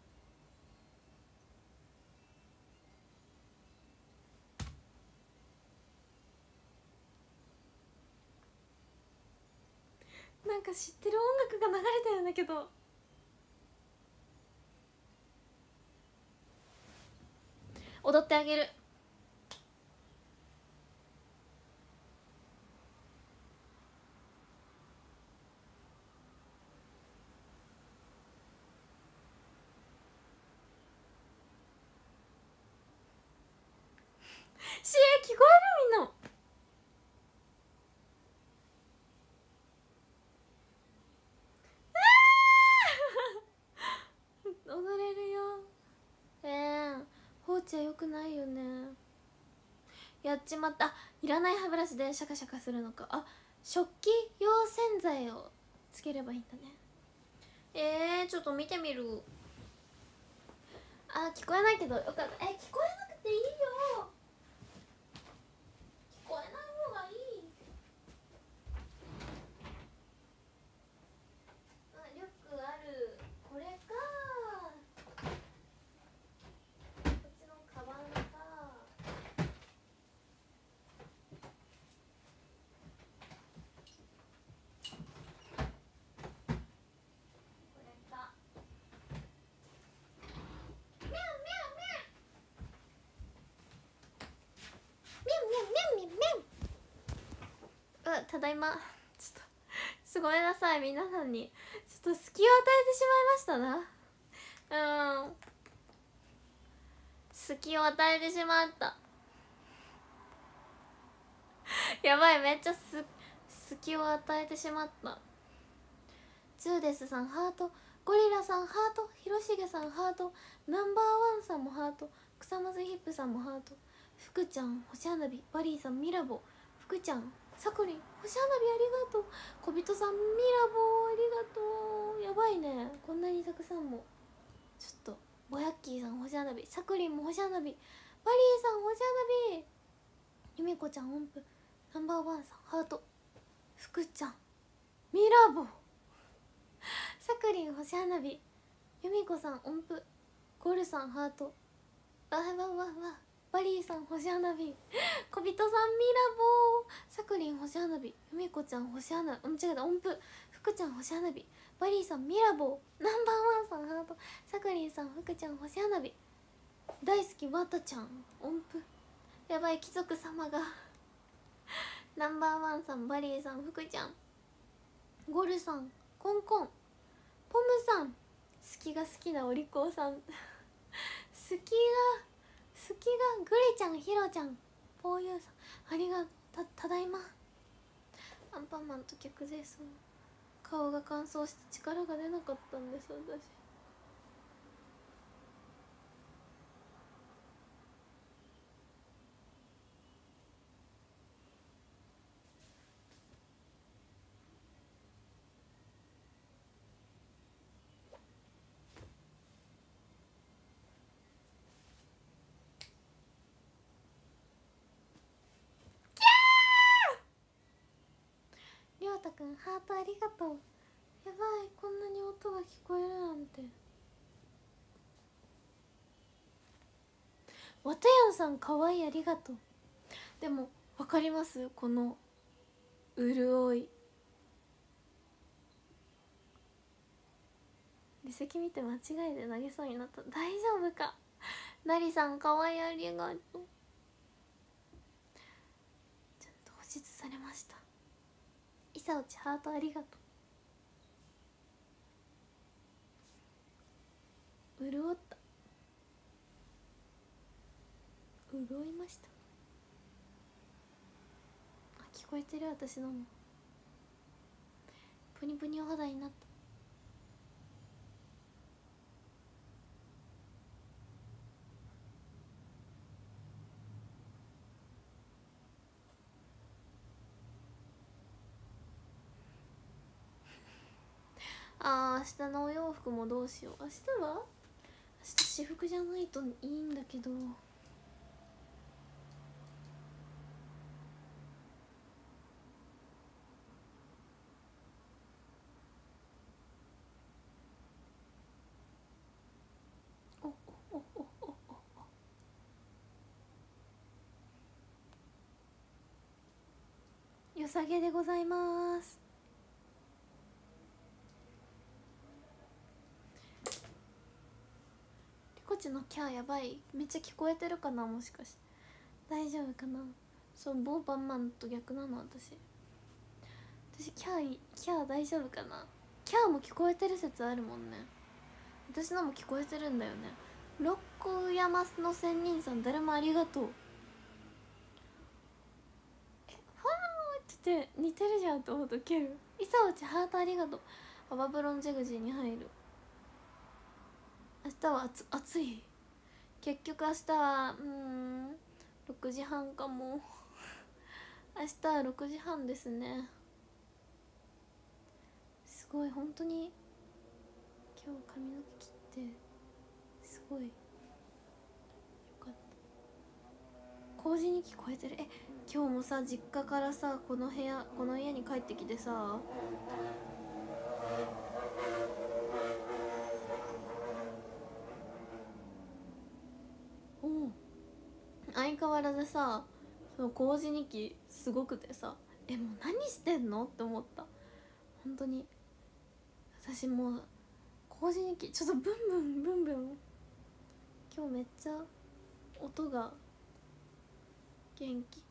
う。なんか知ってる音楽が流れてるんだけど。踊ってあげる。聞こえるみんな。踊れるよ。放置はよくないよね。やっちまった。いらない歯ブラシでシャカシャカするのか。食器用洗剤をつければいいんだね。ちょっと見てみる。聞こえないけどよかった。聞こえなくていいよ。聞こえない方がいい。リュックある。これか。こっちのカバンか。これか。ミャンミャンミャンミャンミャンミャンミャンミャン。ただいま。ちょっとごめんなさい。皆さんにちょっと隙を与えてしまいましたな。隙を与えてしまった。やばい、めっちゃ隙を与えてしまった。ツーデスさんハート、ゴリラさんハート、ひろしげさんハート、ナンバーワンさんもハート、草まずヒップさんもハート、福ちゃん、星花火、バリーさん、ミラボ、福ちゃん、さくりん、星花火ありがとう、小人さん、ミラボありがとう。やばいね、こんなにたくさんも。ちょっとぼやっきーさん星花火、さくりんも星花火、バリーさん星花火、ゆみこちゃん音符、ナンバーワンさんハート、ふくちゃんミラボ、さくりん星花火、ゆみこさん音符、ゴルさんハート、わわわわ、バリーさん星花火、小人さんミラボー、さくりん星花火、ゆみこちゃん星花火、間違えた、音符、ふくちゃん星花火、バリーさんミラボー、ナンバーワンさんハート、さくりんさんふくちゃん星花火、大好きわたちゃん音符、やばい貴族様がナンバーワンさんバリーさんふくちゃん、ゴルさんコンコン、ポムさん、好きが好きなお利口さん好きがグリちゃん、ヒロちゃん、ポーユーさんありがただいま、アンパンマンと逆です。顔が乾燥して力が出なかったんです私。りょうたくんハートありがとう。やばい、こんなに音が聞こえるなんて。わたやんさんかわいい、ありがとう。でもわかります、この潤い。履歴見て間違えて投げそうになった。大丈夫か。なりさんかわいい、ありがとう。ちゃんと保湿されました。いさおちハートありがとう。潤った、潤いました。あ、聞こえてる、私のも。プニプニお肌になった。明日のお洋服もどうしよう。明日私服じゃないといいんだけど。おおおおおお、よさげでございます。リコチのキャーやばい、めっちゃ聞こえてるかな、もしかして。大丈夫かな。そう、ボーバンマンと逆なの私キャー大丈夫かな。キャーも聞こえてる説あるもんね。私のも聞こえてるんだよね。六甲山の仙人さん、誰もありがとう。ファーって似てるじゃんと思うとケル。イサオチハートありがとう。アバブロンジェグジーに入る。明日は暑い。結局明日は6時半かも明日は6時半ですね。すごい、本当に今日髪の毛切ってすごいよかった。工事に聞こえてる。今日もさ、実家からさ、この家に帰ってきてさ、相変わらずさ、その工事日記すごくてさ、もう何してんのって思った。本当に私もう工事日記ちょっとブンブンブンブン、今日めっちゃ音が元気。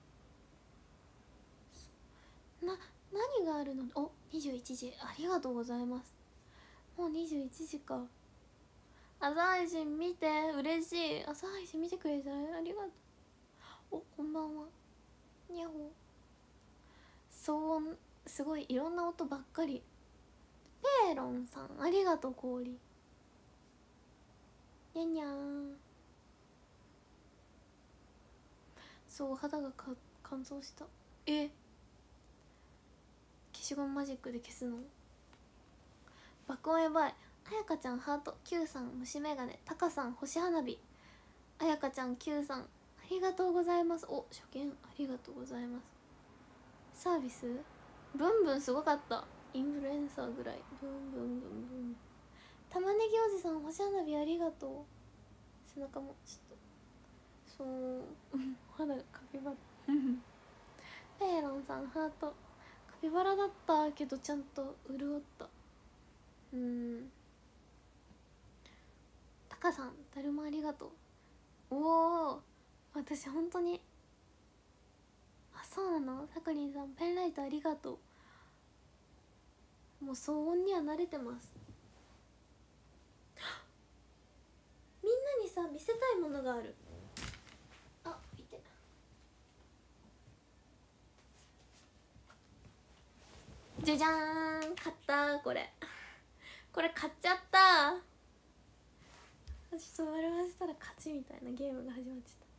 何があるの。お、21時、ありがとうございます。もう21時か。朝配信見て、嬉しい。朝配信見てくれてありがとう。お、こんばんは。にゃほ。騒音すごい、いろんな音ばっかり。ペーロンさんありがとう。氷にゃにゃーん。そう、肌が乾燥した。消しゴムマジックで消すの。爆音やばい。 あやかちゃんハート、Q さん虫眼鏡、たかさん星花火、あやかちゃん Q さんありがとうございます。お、初見ありがとうございます。サービスブンブンすごかった。インフルエンサーぐらいブンブンブンブン。玉ねぎおじさん星花火ありがとう。背中もちょっとそう肌がカピバラペーロンさんハート、カピバラだったけどちゃんと潤った。タカさんだるまありがとう。おお、私本当に、あ、そうなの。さくりんさんペンライトありがとう。もう騒音には慣れてます。みんなにさ見せたいものがある。あ、見て、じゃじゃーん、買った。これ買っちゃった。ちょっと笑わせたら勝ちみたいなゲームが始まっちゃった。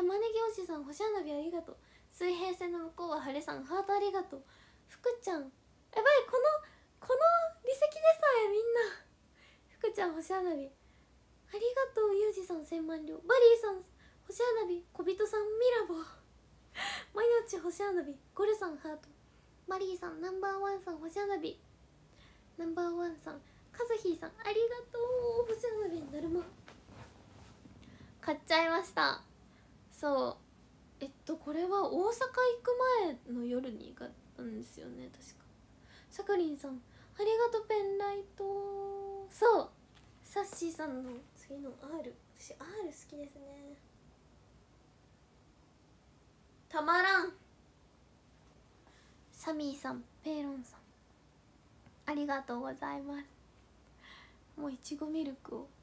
玉ねぎおじさん星花火ありがとう。水平線の向こうは晴れさんハートありがとう。福ちゃん、やばい、この離席でさえみんな福ちゃん星花火ありがとう。ゆうじさん1000万両、バリーさん星花火、小人さんミラボーまよち星花火、ゴルさんハート、バリーさんナンバーワンさん星花火、ナンバーワンさんカズヒーさんありがとう。星花火だるま買っちゃいました。そう、これは大阪行く前の夜に買ったんですよね、確か。さくりんさんありがとう。ペンライト、そう、サッシーさんの次の R、 私 R 好きですね。たまらん。サミーさん、ペーロンさんありがとうございます。もういちごミルクを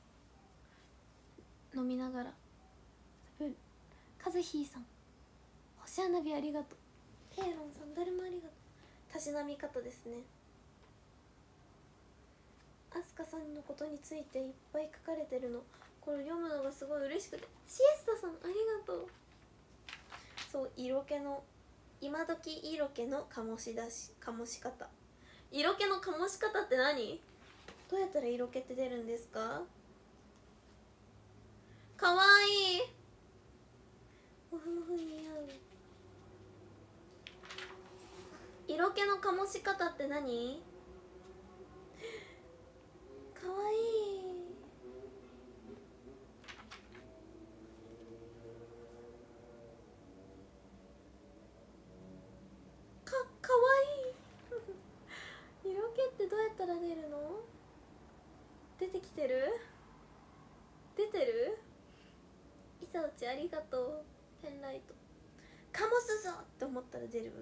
飲みながら食べる。カズヒーさん星花火ありがとう。ペーロンさんだるまありがとう。たしなみ方ですね。アスカさんのことについていっぱい書かれてるの、これ読むのがすごい嬉しくて。シエスタさんありがとう。そう、色気の今時色気の醸し方。色気の醸し方って何？どうやったら色気って出るんですか？かわいい。もふもふ似合う。色気の醸し方って何？かわいい。かわいい色気ってどうやったら出るの？出てきてる？出てる？いさおちありがとう。ペンライトカモスぞって思ったら出る？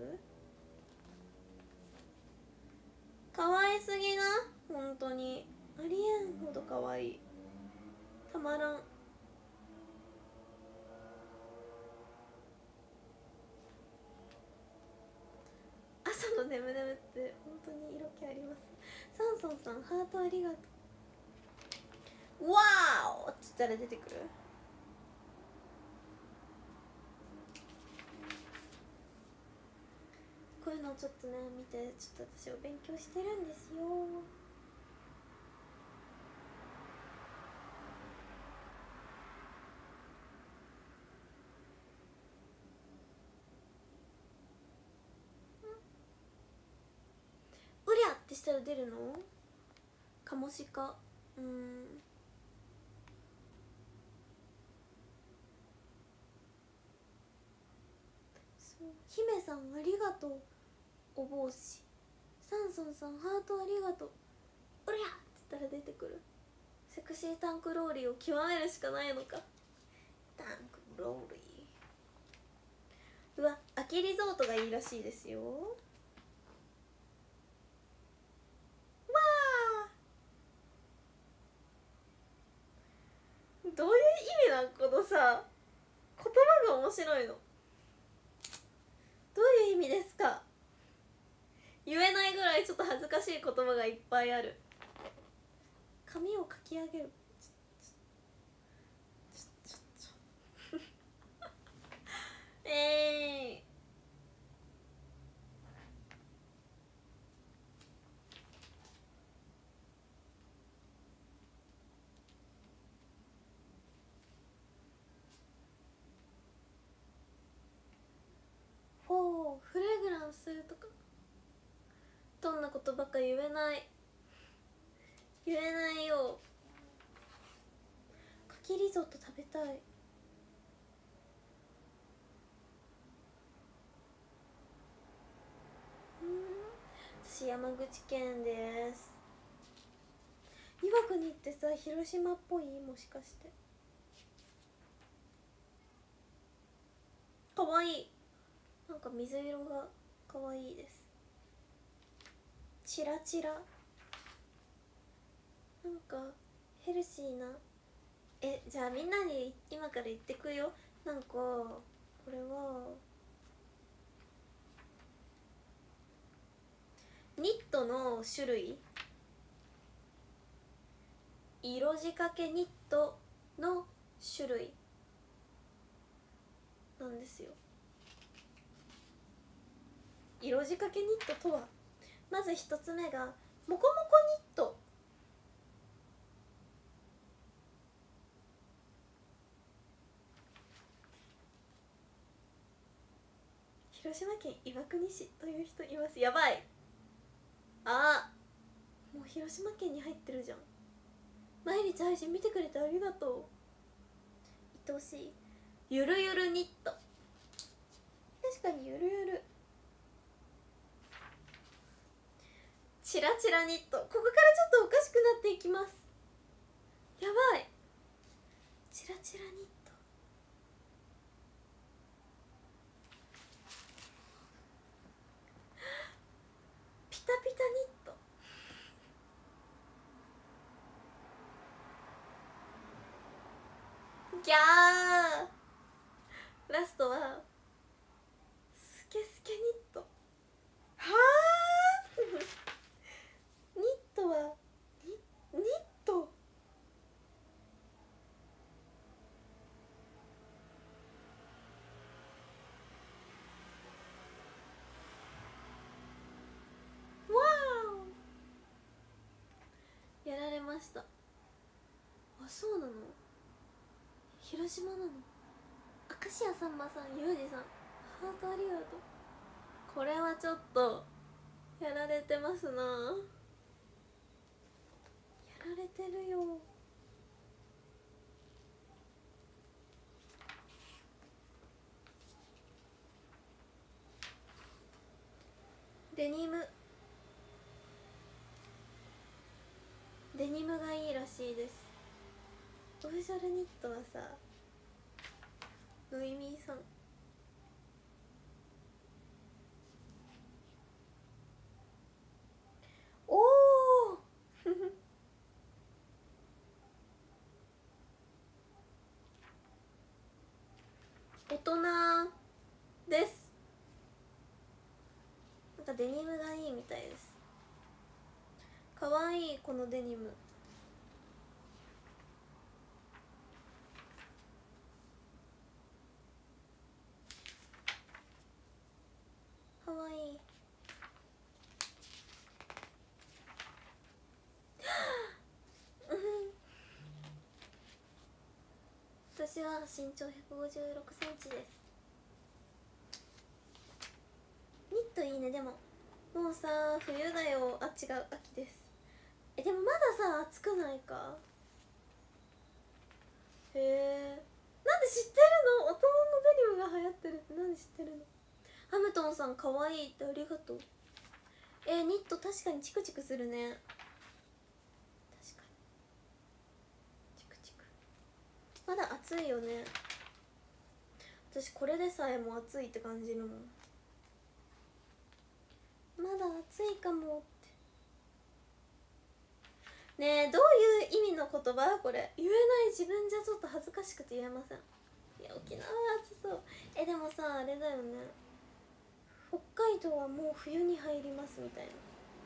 かわいすぎな、本当にありえんほどかわいい。たまらん。朝のねむねむって本当に色気あります。サンソンさんハートありがとう。わーおっつったら出てくる。こういうのをちょっとね見て、ちょっと私は勉強してるんですよ。うりゃってしたら出るの？カモシカ。そう、姫さんありがとう。お帽子。サンソンさんハートありがとう。うりゃって言ったら出てくる。セクシータンクローリーを極めるしかないのか。タンクローリー。うわ、秋リゾートがいいらしいですよ。わあ、どういう意味なん？このさ言葉が面白いの。どういう意味ですか？言えないぐらいちょっと恥ずかしい言葉がいっぱいある。髪をかき上げる。 ますとか、どんなことばっか言えないよ。かきリゾット食べたい。私山口県です。岩国ってさ広島っぽい？もしかしてかわいい。なんか水色がかわいいです。チラチラ、なんかヘルシーな。じゃあみんなに今から言ってくよ。なんかこれはニットの種類、色仕掛けニットの種類なんですよ。色仕掛けニットとは、まず一つ目がモコモコニット。広島県岩国市という人います。やばい。もう広島県に入ってるじゃん。毎日配信見てくれてありがとう。愛おしい。ゆるゆるニット、確かにゆるゆる。チラチラニット、ここからちょっとおかしくなっていきます。やばい。チラチラニット、ピタピタニット、ギャー。ラストはスケスケニット。はあニットはニット、わーお、やられました。そうなの、広島なの。明石家さんまさん、ゆうじさん、ハートありがとう。これはちょっとやられてますな。やられてるよ。デニムがいいらしいです。オフィシャルニットはさ、ノイミーさん。おお大人です。なんかデニムがいいみたいです。かわいい、このデニム。かわいい私は身長156センチです。ニットいいね。でももうさ冬だよ。違う、秋です。でもまださ暑くないか。へえ、なんで知ってるの？大人のデニムが流行ってるってなんで知ってるの？ハムトンさんかわいいってありがとう。ニット確かにチクチクするね。確かにチクチク。まだ暑いよね。私これでさえも暑いって感じるもん。まだ暑いかもって。ねえ、どういう意味の言葉これ。言えない。自分じゃちょっと恥ずかしくて言えません。いや沖縄は暑そう。でもさあれだよね、北海道はもう冬に入りますみたいな。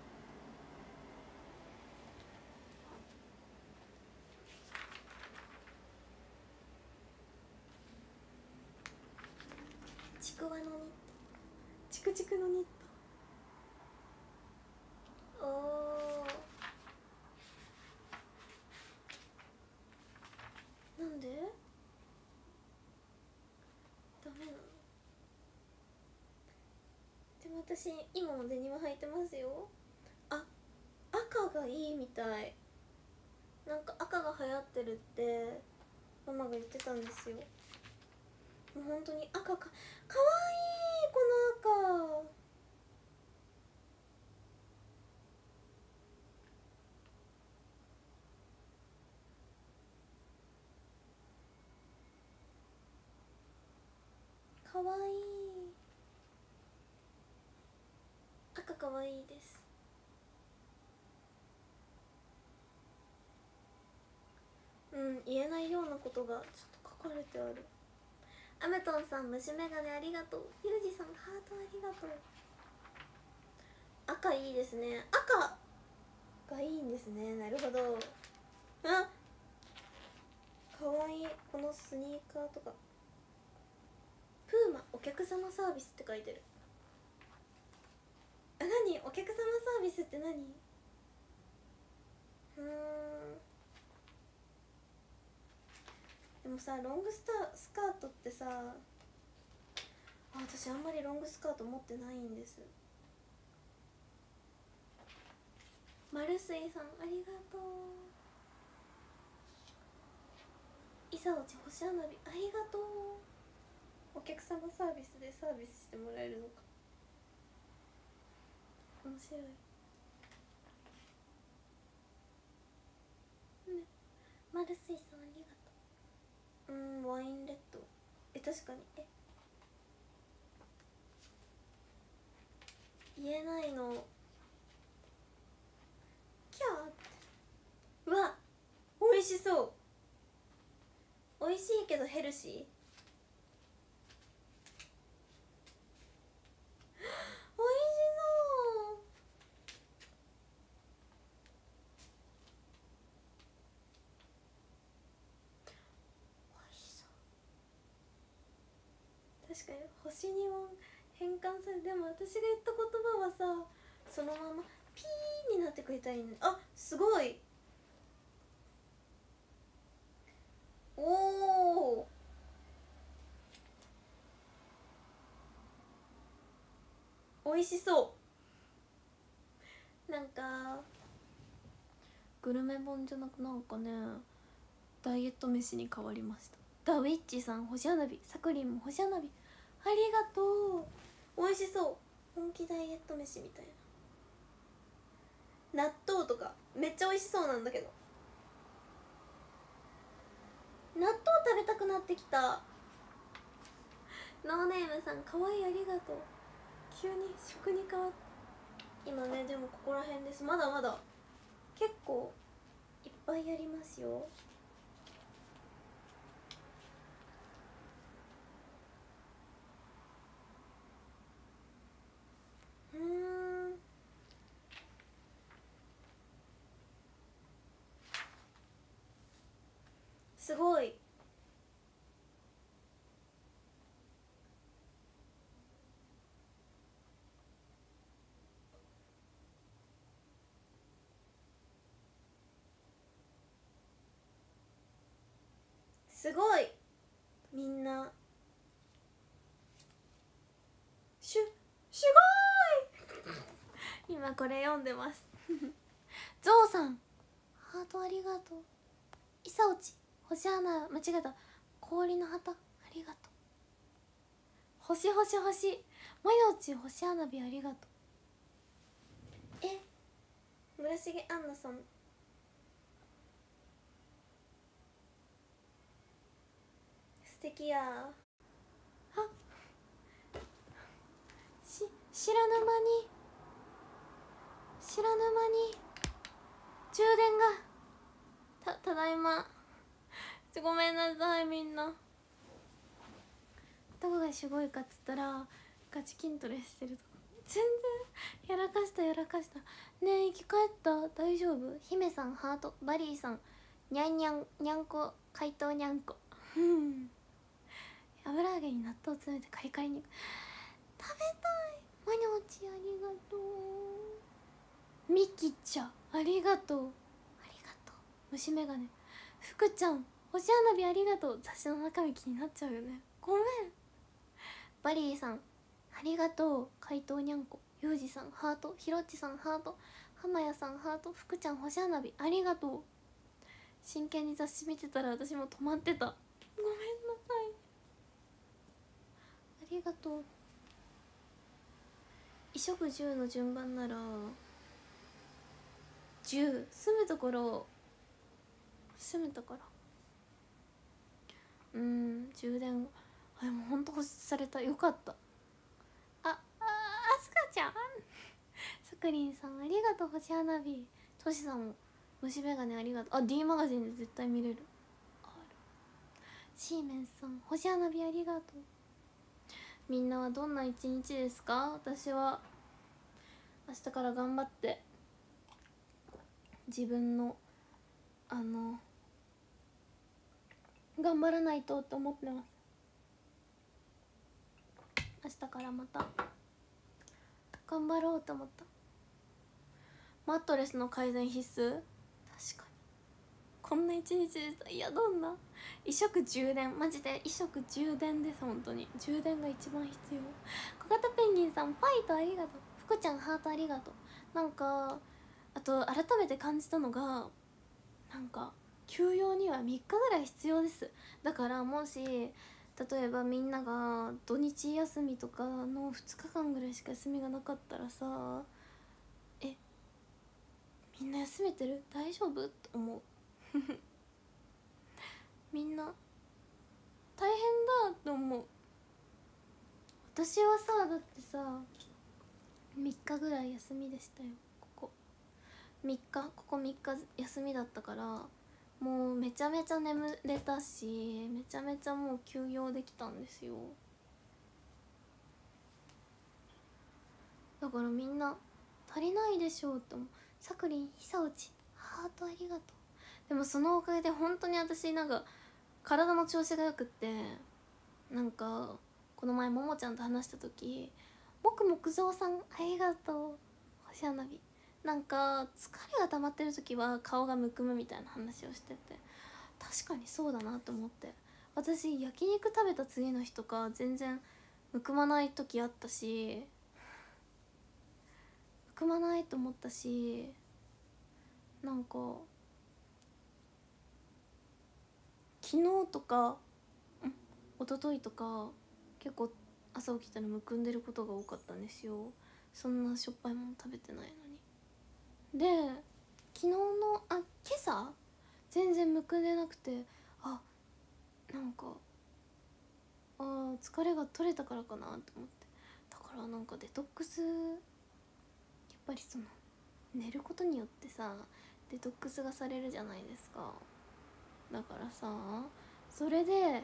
ちくわのニット、チクチクのニット。なんでダメなの？でも私今もデニム履いてますよ。あ、赤がいいみたい。なんか赤が流行ってるってママが言ってたんですよ。もう本当に赤かわいい、この赤。かわいい、赤かわいいです。言えないようなことがちょっと書かれてある。アメトンさん虫眼鏡ありがとう。ユージさんハートありがとう。赤いいですね。赤がいいんですね。なるほど。あ、かわいい。このスニーカーとか。プーマお客様サービスって書いてる。あ、何お客様サービスって何？でもさ、ロングスカートってさ、私あんまりロングスカート持ってないんです。マルスイさんありがとう。イサオチ星花火ありがとう。お客様サービスでサービスしてもらえるのか、面白いね。マルスイさんありがとう。ワインレッド、確かに言えないの。キャーって。うわ、美味しそう。美味しいけどヘルシー。美味しそう。美味しそう。確かに星にも変換され、でも私が言った言葉はさ、そのままピーになってくれたらいいのに。あ、すごい。おお、美味しそう。なんかグルメ本じゃなく、なんかね、ダイエット飯に変わりました。ダウィッチさん星花火、サクリンも星花火ありがとう。美味しそう。本気ダイエット飯みたいな。納豆とかめっちゃ美味しそうなんだけど、納豆食べたくなってきた。ノーネームさんかわいいありがとう。急に食に変わった。今ね、でもここら辺です。まだまだ結構いっぱいやりますよ。すごい。すごい。みんなすごい今これ読んでますゾウさんハートありがとう。イサオチ星花、間違えた、氷の旗ありがとう。星星星、マヨチ星花火ありがとう。村重アンナさん素敵や。あ、知らぬ間に充電がただいま。ごめんなさいみんな。どこがすごいかっつったら、ガチ筋トレしてるとこ。全然やらかしたねえ、生き返った？大丈夫？姫さんハート、バリーさんにゃんにゃんにゃんこ、怪盗にゃんこ油揚げに納豆詰めてカリカリに食べたい。マニョチありがとう。ミキちゃんありがとう。虫眼鏡福ちゃん星花火ありがとう。雑誌の中身気になっちゃうよね、ごめん。バリーさんありがとう。怪盗にゃんこ、ゆうじさんハート、ひろっちさんハート、はまやさんハート、ふくちゃん星花火ありがとう。真剣に雑誌見てたら私も止まってた、ごめんなさい。ありがとう。衣食住の順番なら10、住むところ、充電、あ、でもほんと保湿された、よかった。あすかちゃんさくりんさんありがとう。星花火、としさんも虫眼鏡ありがとう。あ、 D マガジンで絶対見れる。シーメンさん星花火ありがとう。みんなはどんな一日ですか？私は明日から頑張って自分の頑張らないとって思ってます。明日からまた頑張ろうと思った。マットレスの改善必須。確かにこんな一日でした。いや、どんな衣食充電、マジで衣食充電です。本当に充電が一番必要。小型ペンギンさんファイトありがとう。福ちゃんハートありがとう。なんかあと改めて感じたのが、なんか休養には3日ぐらい必要です。だからもし例えばみんなが土日休みとかの2日間ぐらいしか休みがなかったらさ、みんな休めてる？大丈夫？って思うみんな大変だって思う。私はさ、だってさ3日ぐらい休みでしたよ。ここ3日休みだったから、もうめちゃめちゃ眠れたし、めちゃめちゃもう休養できたんですよ。だからみんな足りないでしょうと思う。さくりんひさおちハートありがとう。でもそのおかげで本当に私なんか体の調子がよくって、なんかこの前ももちゃんと話した時、もくもくぞうさんありがとう。星花火、なんか疲れが溜まってる時は顔がむくむみたいな話をしてて、確かにそうだなと思って。私焼肉食べた次の日とか全然むくまない時あったし、むくまないと思ったし、なんか昨日とか一昨日とか結構朝起きたらむくんでることが多かったんですよ。そんなしょっぱいもの食べてないのに。で昨日の今朝全然むくんでなくて、なんか疲れが取れたからかなと思って。だからなんかデトックス、やっぱりその寝ることによってさデトックスがされるじゃないですか。だからさ、それで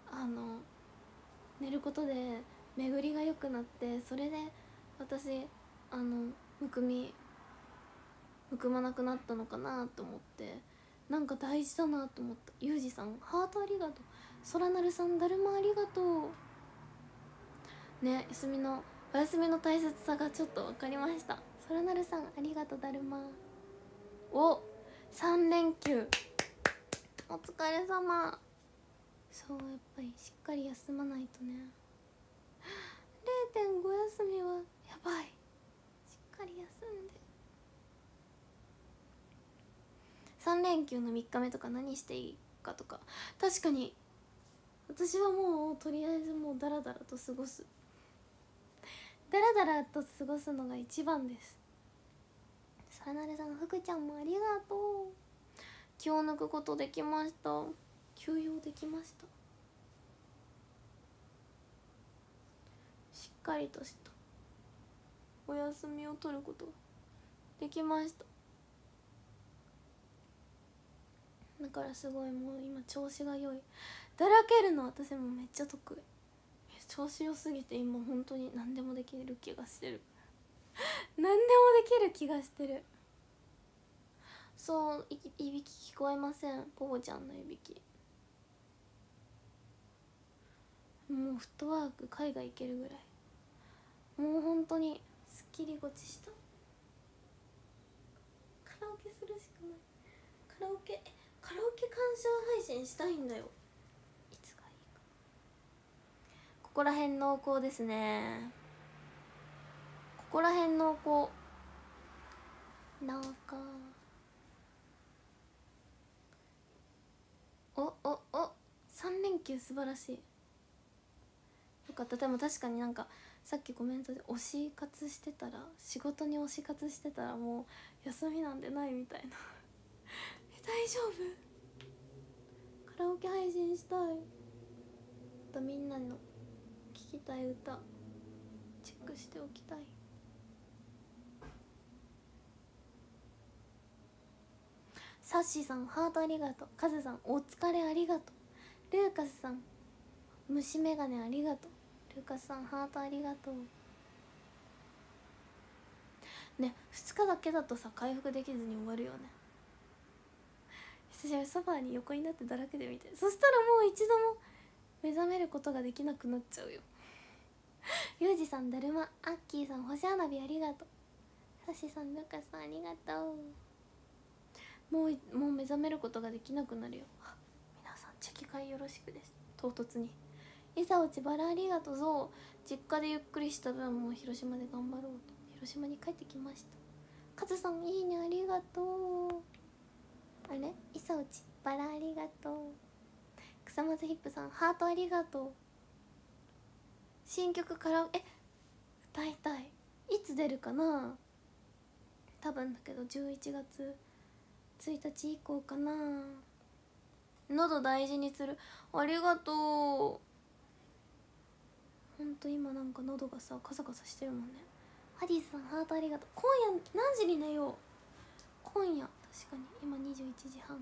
寝ることで巡りが良くなって、それで私むくまなくなったのかなと思って、なんか大事だなと思った。ゆうじさんハートありがとう。そらなるさんだるまありがとうね。お休みの大切さがちょっと分かりました。そらなるさんありがとう。だるまお3連休お疲れ様。そう、やっぱりしっかり休まないとね。0.5 休みはやばい。しっかり休んで。3連休の3日目とか何していいかとか、確かに私はもうとりあえずもうダラダラと過ごすのが一番です。さなるさん、ふくちゃんもありがとう。気を抜くことできました。休養できました。しっかりとしたお休みを取ることができました。だからすごいもう今調子が良い。だらけるの私もめっちゃ得意。調子良すぎて今本当に何でもできる気がしてる何でもできる気がしてる。そう、いびき聞こえません。ポポちゃんのいびき。もうフットワーク海外行けるぐらい、もう本当にすっきりごちした。カラオケするしかない。カラオケ感謝配信したいんだよ。いつがいいか。ここら辺濃厚ですね。 こら辺のこうなんか3連休素晴らしい。よかった。でも確かになんかさっきコメントで推し活してたら、仕事に推し活してたらもう休みなんてないみたいな大丈夫？カラオケ配信したい。あとみんなの聴きたい歌チェックしておきたい。サッシーさんハートありがとう。カズさんお疲れありがとう。ルーカスさん虫眼鏡ありがとう。ルーカスさんハートありがとうね。2日だけだとさ回復できずに終わるよね。久しぶりソファーに横になってだらけでみて、そしたらもう一度も目覚めることができなくなっちゃうよユージさんだるま、アッキーさん星花火ありがとう。サシさんルカさんありがとう。もう目覚めることができなくなるよ。皆さんチェキ会よろしくです。唐突にいさおちバラありがとう。そう実家でゆっくりした分もう広島で頑張ろうと広島に帰ってきました。カズさんいいねありがとう。あれいさおちバラありがとう。草松ヒップさんハートありがとう。新曲カラオケ歌いたい。いつ出るかな。多分だけど11月1日以降かな。喉大事にする。ありがとう。ほんと今なんか喉がさカサカサしてるもんね。ハディさんハートありがとう。今夜何時に寝よう。今夜確かに今21時半。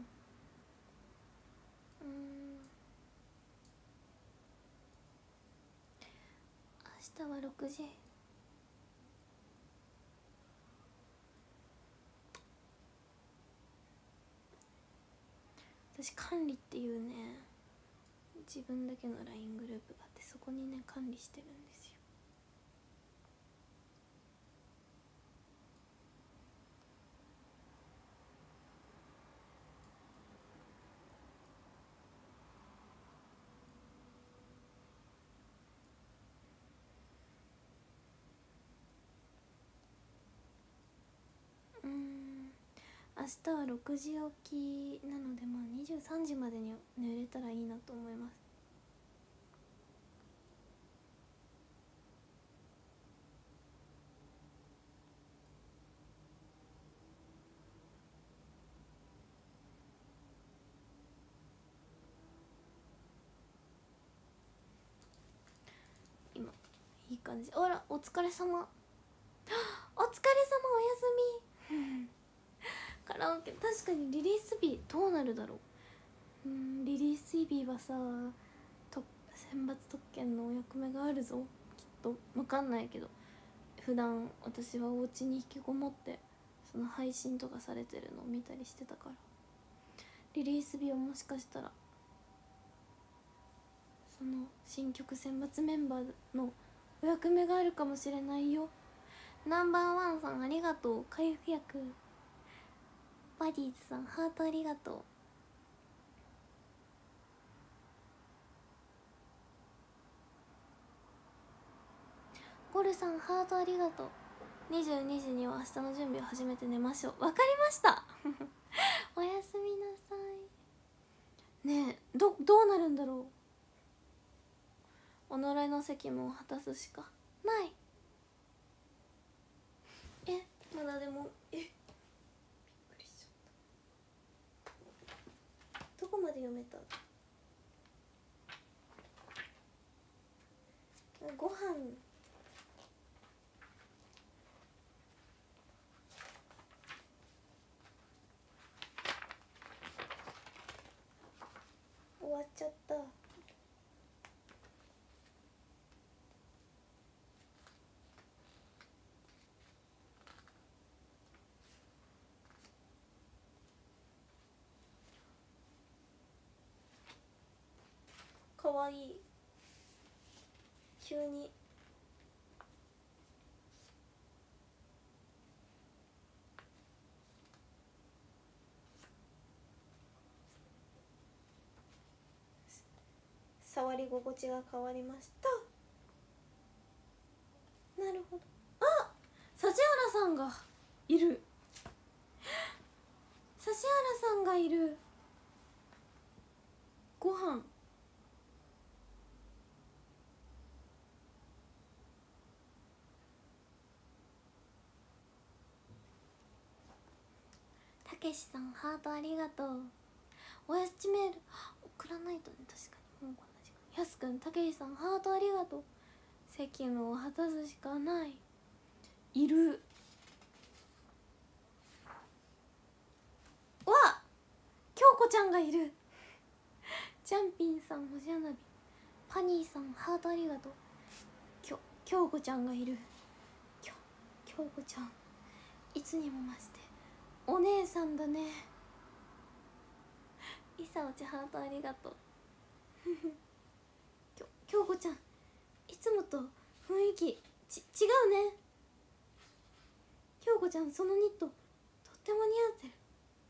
明日は6時。私管理っていうね自分だけの LINE グループがあって、そこにね管理してるんですよ。明日は6時起きなので、まあ23時までに寝れたらいいなと思います。今いい感じ。あらお疲れ様お疲れ様おやすみカラオケ確かにリリース日どうなるだろう。リリース日はさ選抜特権のお役目があるぞきっと。分かんないけど普段私はお家に引きこもってその配信とかされてるのを見たりしてたから、リリース日はもしかしたらその新曲選抜メンバーのお役目があるかもしれないよ。ナンバーワンさんありがとう。回復薬バディーズさんハートありがとう。ゴルさんハートありがとう。22時には明日の準備を始めて寝ましょう。わかりましたおやすみなさい。ねえどうなるんだろう。己の責務を果たすしかない。まだでもびっくりしちゃった。どこまで読めた。ご飯終わっちゃった。かわいい。急に触り心地が変わりました。なるほど。あさんがいる、指原さんがいる。ご飯たけしさんハートありがとう。おやつメール送らないとね。確かにもうこんな時間。やすくんたけしさんハートありがとう。責務を果たすしかない。いるわ、京子ちゃんがいる。ジャンピンさん星花火、パニーさんハートありがとう。京子ちゃんがいる。京子ちゃんいつにも増してお姉さんだね。いさおちハートありがとう。京子ちゃんいつもと雰囲気違うね。京子ちゃんそのニットとっても似合ってる。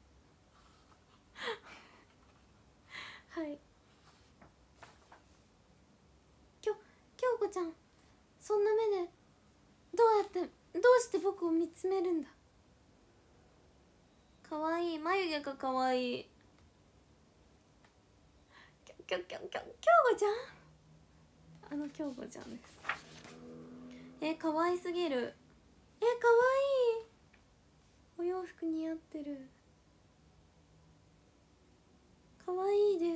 はい、京子ちゃんそんな目でどうして僕を見つめるんだ。かわいい、眉毛がかわいい。京子ちゃん、京子ちゃんです。かわいすぎる。かわいい。お洋服似合ってる。かわいいです。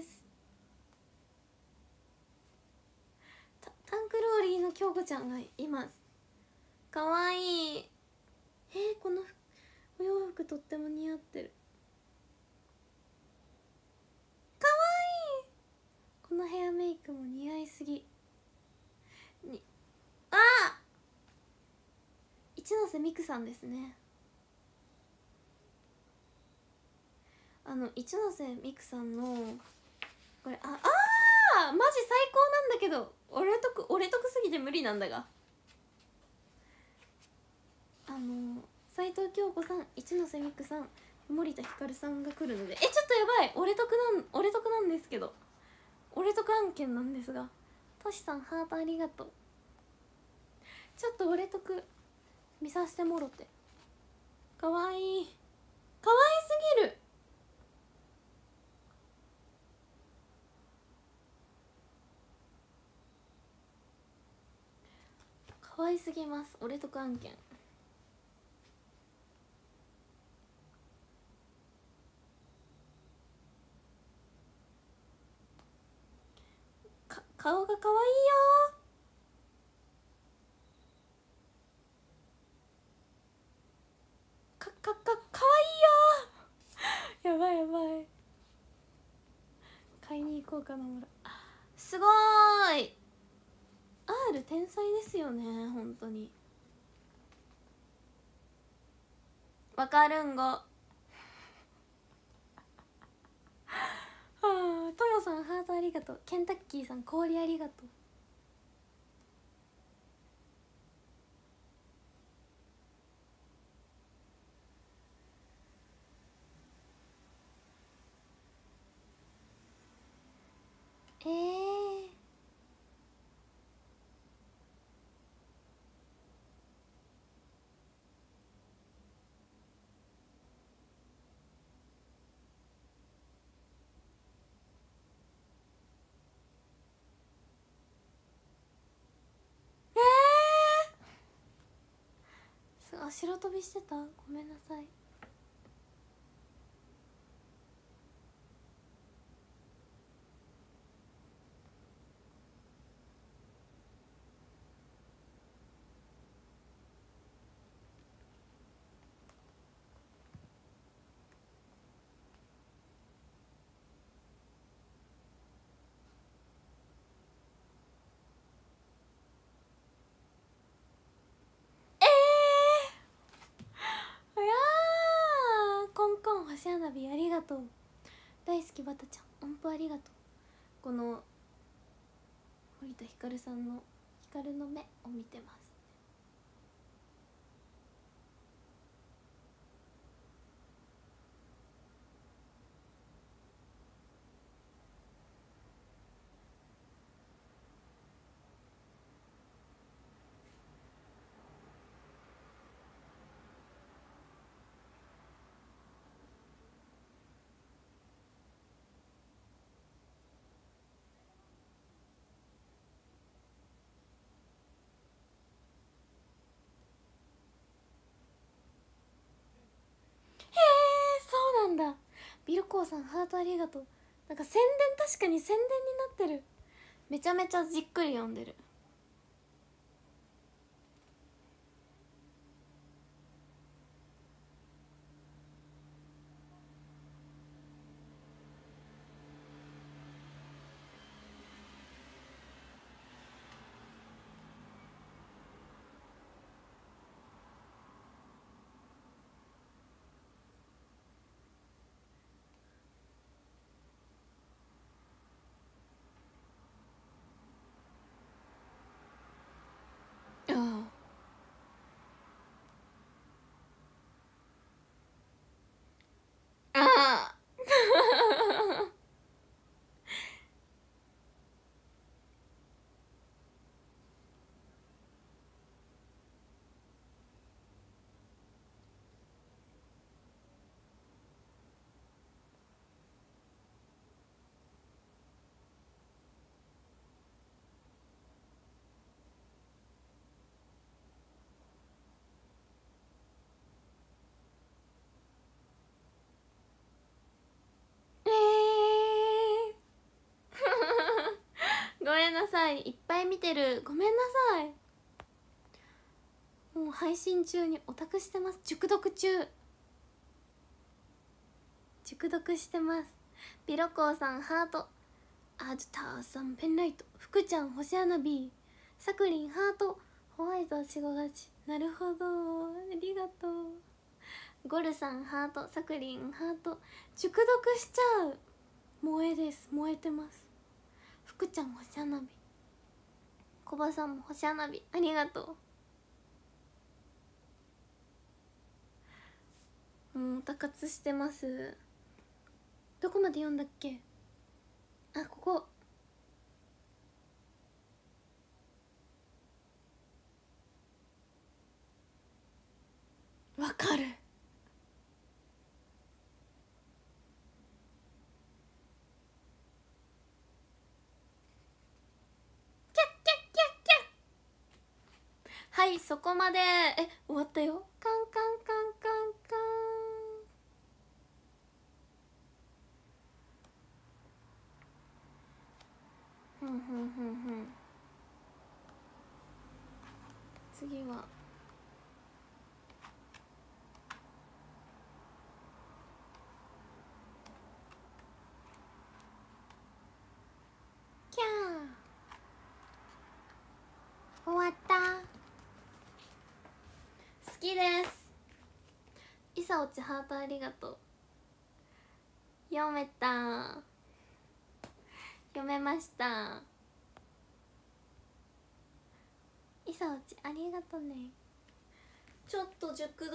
タンクローリーの京子ちゃんがいます。かわいい。このお洋服とっても似合ってる。かわいい。このヘアメイクも似合いすぎに。一ノ瀬美空さんですね。一ノ瀬美空さんのこれマジ最高なんだけど、俺得すぎて無理なんだが、斉藤京子さん、一ノ瀬美空さん、森田ひかるさんが来るので、ちょっとやばい、俺得なんですけど、俺得案件なんですが、としさんハートありがとう。ちょっと俺得見させてもろて。かわいい、かわいすぎる。かわいすぎます、俺得案件。顔がかわいいよ。かわいいよ。やばいやばい、買いに行こうかな。すごーい、 R 天才ですよね、本当に。わかるんご。ともさんハートありがとう。ケンタッキーさん氷ありがとう。白飛びしてた、ごめんなさい。コンコン星花火ありがとう。大好きバタちゃん音符ありがとう。この森田ひかるさんの光の目を見てます。 なんだ。ビルコーさんハートありがとう。なんか宣伝、確かに宣伝になってる。めちゃめちゃじっくり読んでる。ああああごめんなさい、いっぱい見てる。ごめんなさい。もう配信中にオタクしてます。熟読中。熟読してます。ビロコーさんハート、アジターさんペンライト、福ちゃん星花火、さくりんハート、ホワイトはしご勝ち。なるほど、ありがとう。ゴルさんハート、さくりんハート。熟読しちゃう。萌えです、燃えてます。福ちゃん星花火、コバさんも星花火ありがとう。もうオタ活してます。どこまで読んだっけ。あ、ここ。わかる。はい、そこまで。終わったよ。カンカンカンカンカン。ふんふんふんふん。次はキャー。終わった。好きです。いさおちハートありがとう。読めた。読めました。いさおちありがとね。ちょっと熟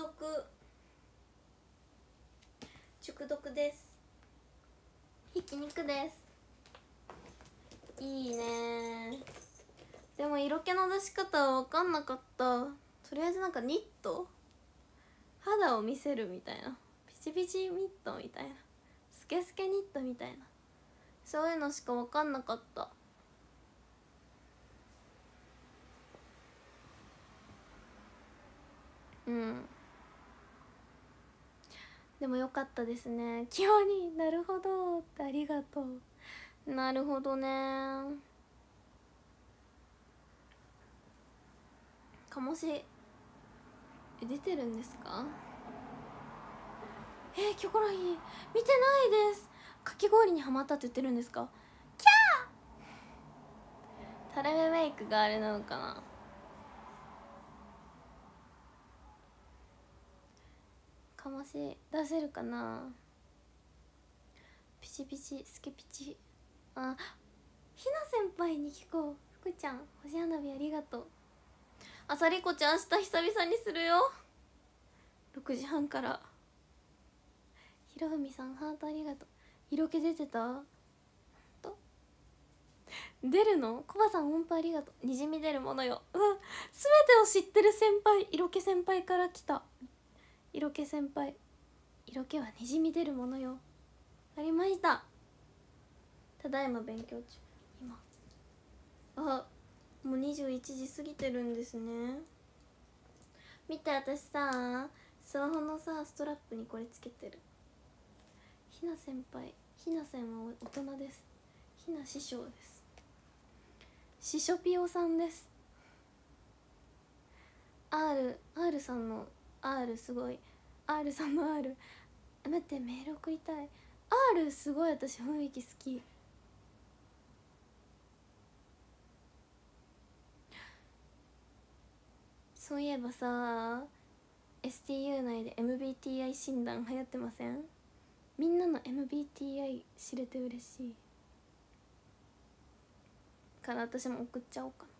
読です。ひき肉です。いいね。でも色気の出し方は分かんなかった。とりあえずなんかニット、肌を見せるみたいな、ピチピチニットみたいな、スケスケニットみたいな、そういうのしか分かんなかった。うん、でもよかったですね。キヨになるほどってありがとう。なるほどね。かもし出てるんですか。キョコロヒー見てないです。かき氷にはまったって言ってるんですか。キャー。タレ目メイクがあれなのかな。かもし出せるかな。ピチピチスケピチ。あ、ひな先輩に聞こう。福ちゃん星花火ありがとう。あさりこちゃん明日久々にするよ。6時半から。ひろふみさんハートありがとう。色気出てた。と出るの。コバさん音符ありがとう。にじみ出るものよ。全てを知ってる先輩、色気先輩から来た。色気先輩、色気はにじみ出るものよ。ありました。ただいま勉強中。今もう21時過ぎてるんですね。見て、私さスマホのさストラップにこれつけてる。 ひな先輩、ひな先は大人です。ひな師匠です。ししょぴおさんです。 R さんの R すごい、 R さんの R、 待って、メール送りたい。 R すごい、私雰囲気好き。そういえばさ、 STU 内で MBTI 診断流行ってません？みんなの MBTI 知れて嬉しいから私も送っちゃおうかな。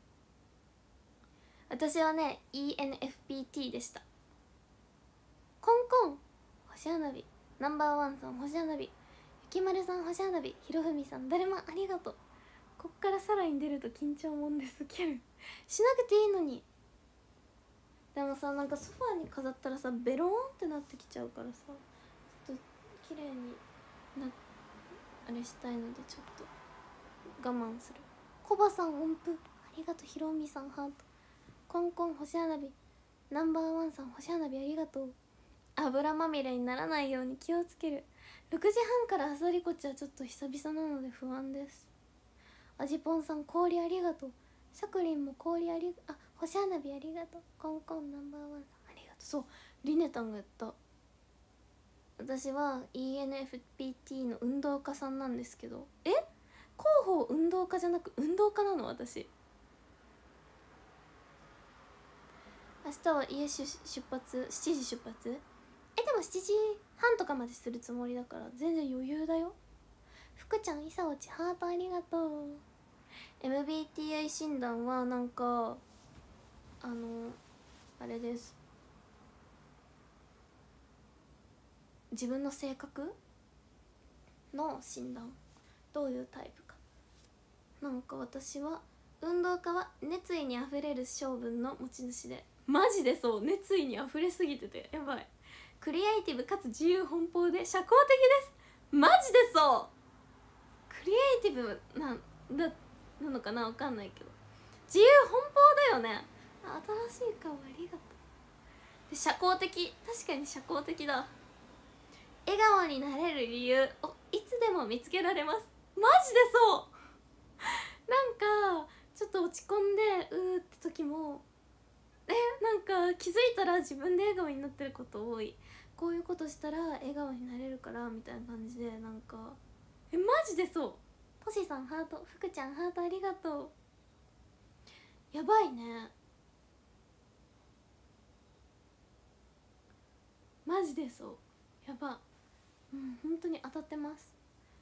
私はね ENFPT でした。コンコン星花火、ナンバーワンさん星花火、ゆきまるさん星花火、ひろふみさん誰もありがとう。こっからさらに出ると緊張もんですキャルしなくていいのに。でもさ、なんかソファーに飾ったらさベローンってなってきちゃうからさ、ちょっと綺麗になあれしたいのでちょっと我慢する。コバさん音符ありがとう。ひろみさんハート、コンコン星花火、ナンバーワンさん星花火ありがとう。油まみれにならないように気をつける。6時半からあさりこちはちょっと久々なので不安です。あじぽんさん氷ありがとう。さくりんも氷ありあ星花火ありがとう。コンコンナンバーワンさんありがとう。そうリネタンがやった。私は ENFPT の運動家さんなんですけど、広報運動家じゃなく運動家なの私。明日は家出発7時出発。でも7時半とかまでするつもりだから全然余裕だよ。福ちゃんいさおちハートありがとう。 MBTI 診断はなんかあれです、自分の性格の診断、どういうタイプか。なんか私は運動家は熱意にあふれる性分の持ち主で、マジでそう、熱意にあふれすぎててやばい。クリエイティブかつ自由奔放で社交的です。マジでそう、クリエイティブなのかな、わかんないけど自由奔放だよね。新しい顔ありがとう。で社交的、確かに社交的だ。笑顔になれる理由をいつでも見つけられます。マジでそうなんかちょっと落ち込んでって時もなんか気づいたら自分で笑顔になってること多い。こういうことしたら笑顔になれるからみたいな感じで、なんかマジでそう。トシさんハート、福ちゃんハートありがとう。やばいね、マジでそう、やば。本当に当たってます。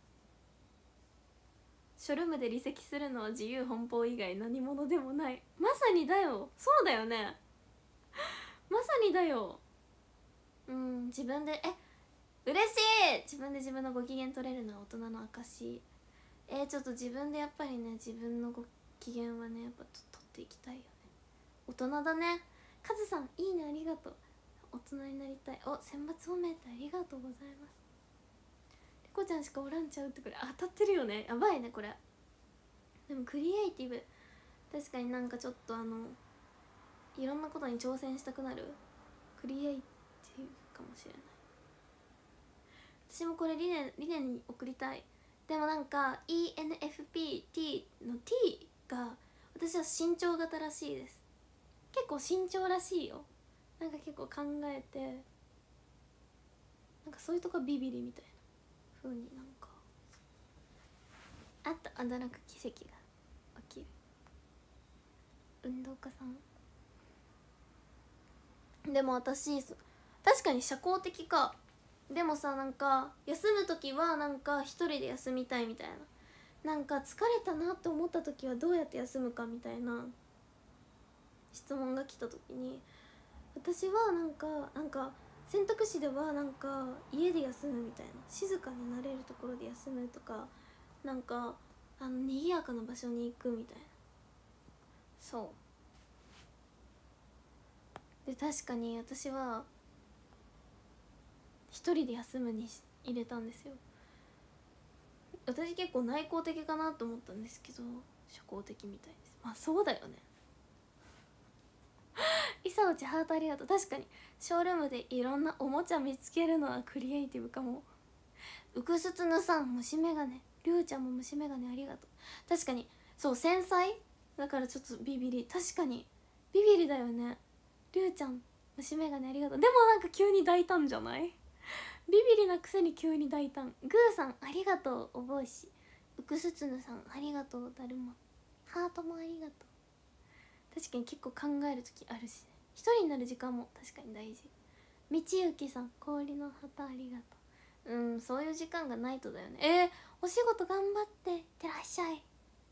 ショルムで離席するのは自由奔放以外何者でもない。まさにだよ、そうだよねまさにだよ。自分で嬉しい。自分で自分のご機嫌取れるのは大人の証。ちょっと自分でやっぱりね、自分のご機嫌はねやっぱ取っていきたいよね。大人だね。カズさんいいねありがとう。大人になりたい。選抜褒めてありがとうございます。リコちゃんしかおらんちゃうって、これ当たってるよね。やばいねこれ。でもクリエイティブ、確かになんかちょっといろんなことに挑戦したくなるクリエイティブかもしれない。私もこれリネに送りたい。でもなんか ENFPT の T が私は慎重型らしいです。結構慎重らしいよ。なんか結構考えて、なんかそういうとこビビリみたいな風に、なんかあと驚く奇跡が起きる。運動家さん。でも私確かに社交的か。でもさ、なんか休む時はなんか一人で休みたいみたいな、なんか疲れたなって思った時はどうやって休むかみたいな質問が来た時に、私はなんか選択肢ではなんか家で休むみたいな、静かになれるところで休むとか、なんか賑やかな場所に行くみたいな。そうで、確かに私は一人で休むに入れたんですよ。私結構内向的かなと思ったんですけど社交的みたいです。まあそうだよねいさおちハートありがとう。確かにショールームでいろんなおもちゃ見つけるのはクリエイティブかも。 うくすつぬさん虫眼鏡、りゅうちゃんも虫眼鏡ありがとう。確かにそう繊細だからちょっとビビり、確かにビビりだよね。りゅうちゃん虫眼鏡ありがとう。でもなんか急に大胆じゃない？ビビりなくせに急に大胆。グーさんありがとうお帽子、うくすつぬさんありがとうだるま、ハートもありがとう。確かに結構考える時あるしね、一人になる時間も確かに大事。道行さん氷の旗ありがとう。そういう時間がないとだよね。お仕事頑張っていってらっしゃい。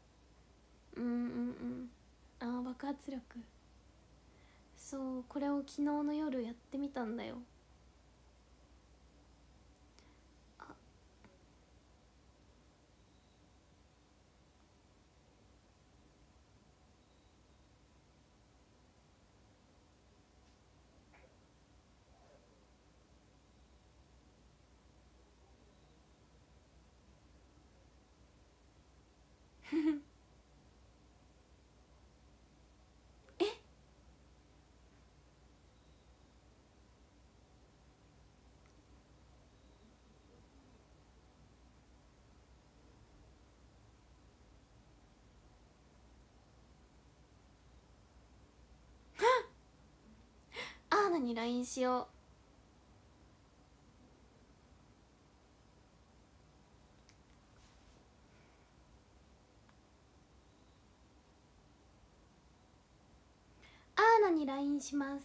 爆発力。そうこれを昨日の夜やってみたんだよ。えアーナに LINE しよう。アーナに LINE します。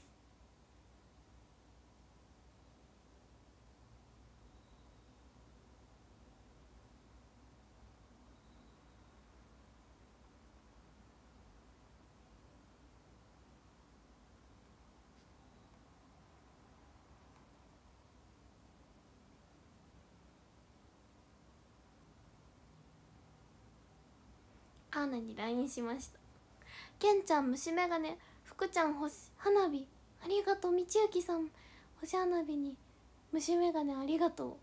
アーナに LINE しました。けんちゃん虫眼鏡、福ちゃん星花火ありがとう。みちゆきさん星花火に虫眼鏡ありがとう。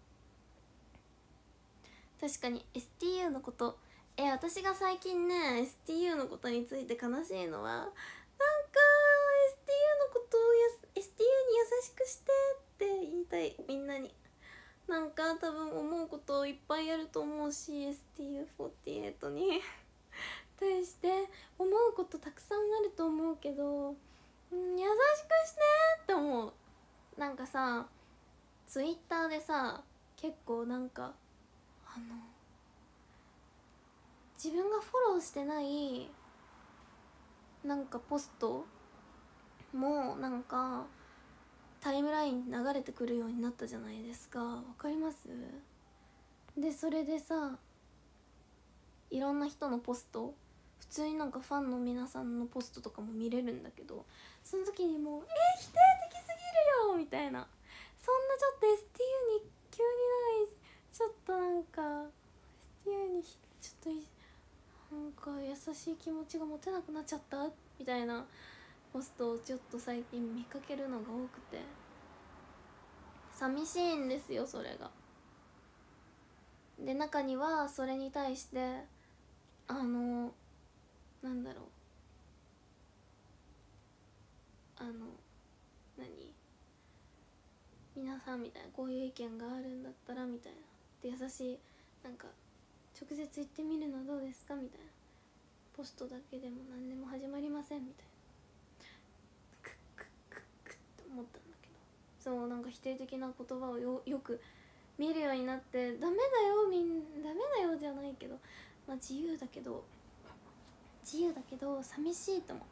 確かに STU のこと、私が最近ね STU のことについて悲しいのは、なんか STU のことをSTU に優しくしてって言いたい、みんなに。なんか多分思うこといっぱいあると思うし STU48 に対して思うことたくさんあると思うけど、優しくしてって思う。なんかさツイッターでさ結構なんか自分がフォローしてないなんかポストもなんかタイムラインに流れてくるようになったじゃないですか。わかります？でそれでさいろんな人のポスト、普通になんかファンの皆さんのポストとかも見れるんだけど、その時にもう否定的すぎるよみたいな、そんなちょっと STU に急にないちょっとなんか STU にちょっとなんか優しい気持ちが持てなくなっちゃったみたいなポストをちょっと最近見かけるのが多くて寂しいんですよそれが。で中にはそれに対してなんだろう何皆さんみたいなこういう意見があるんだったらみたいなで優しいなんか直接言ってみるのはどうですかみたいな、ポストだけでも何でも始まりませんみたいな、クックックックッって思ったんだけど、そうなんか否定的な言葉をよく見るようになって、ダメだよダメだよじゃないけど、まあ自由だけど寂しいと思った。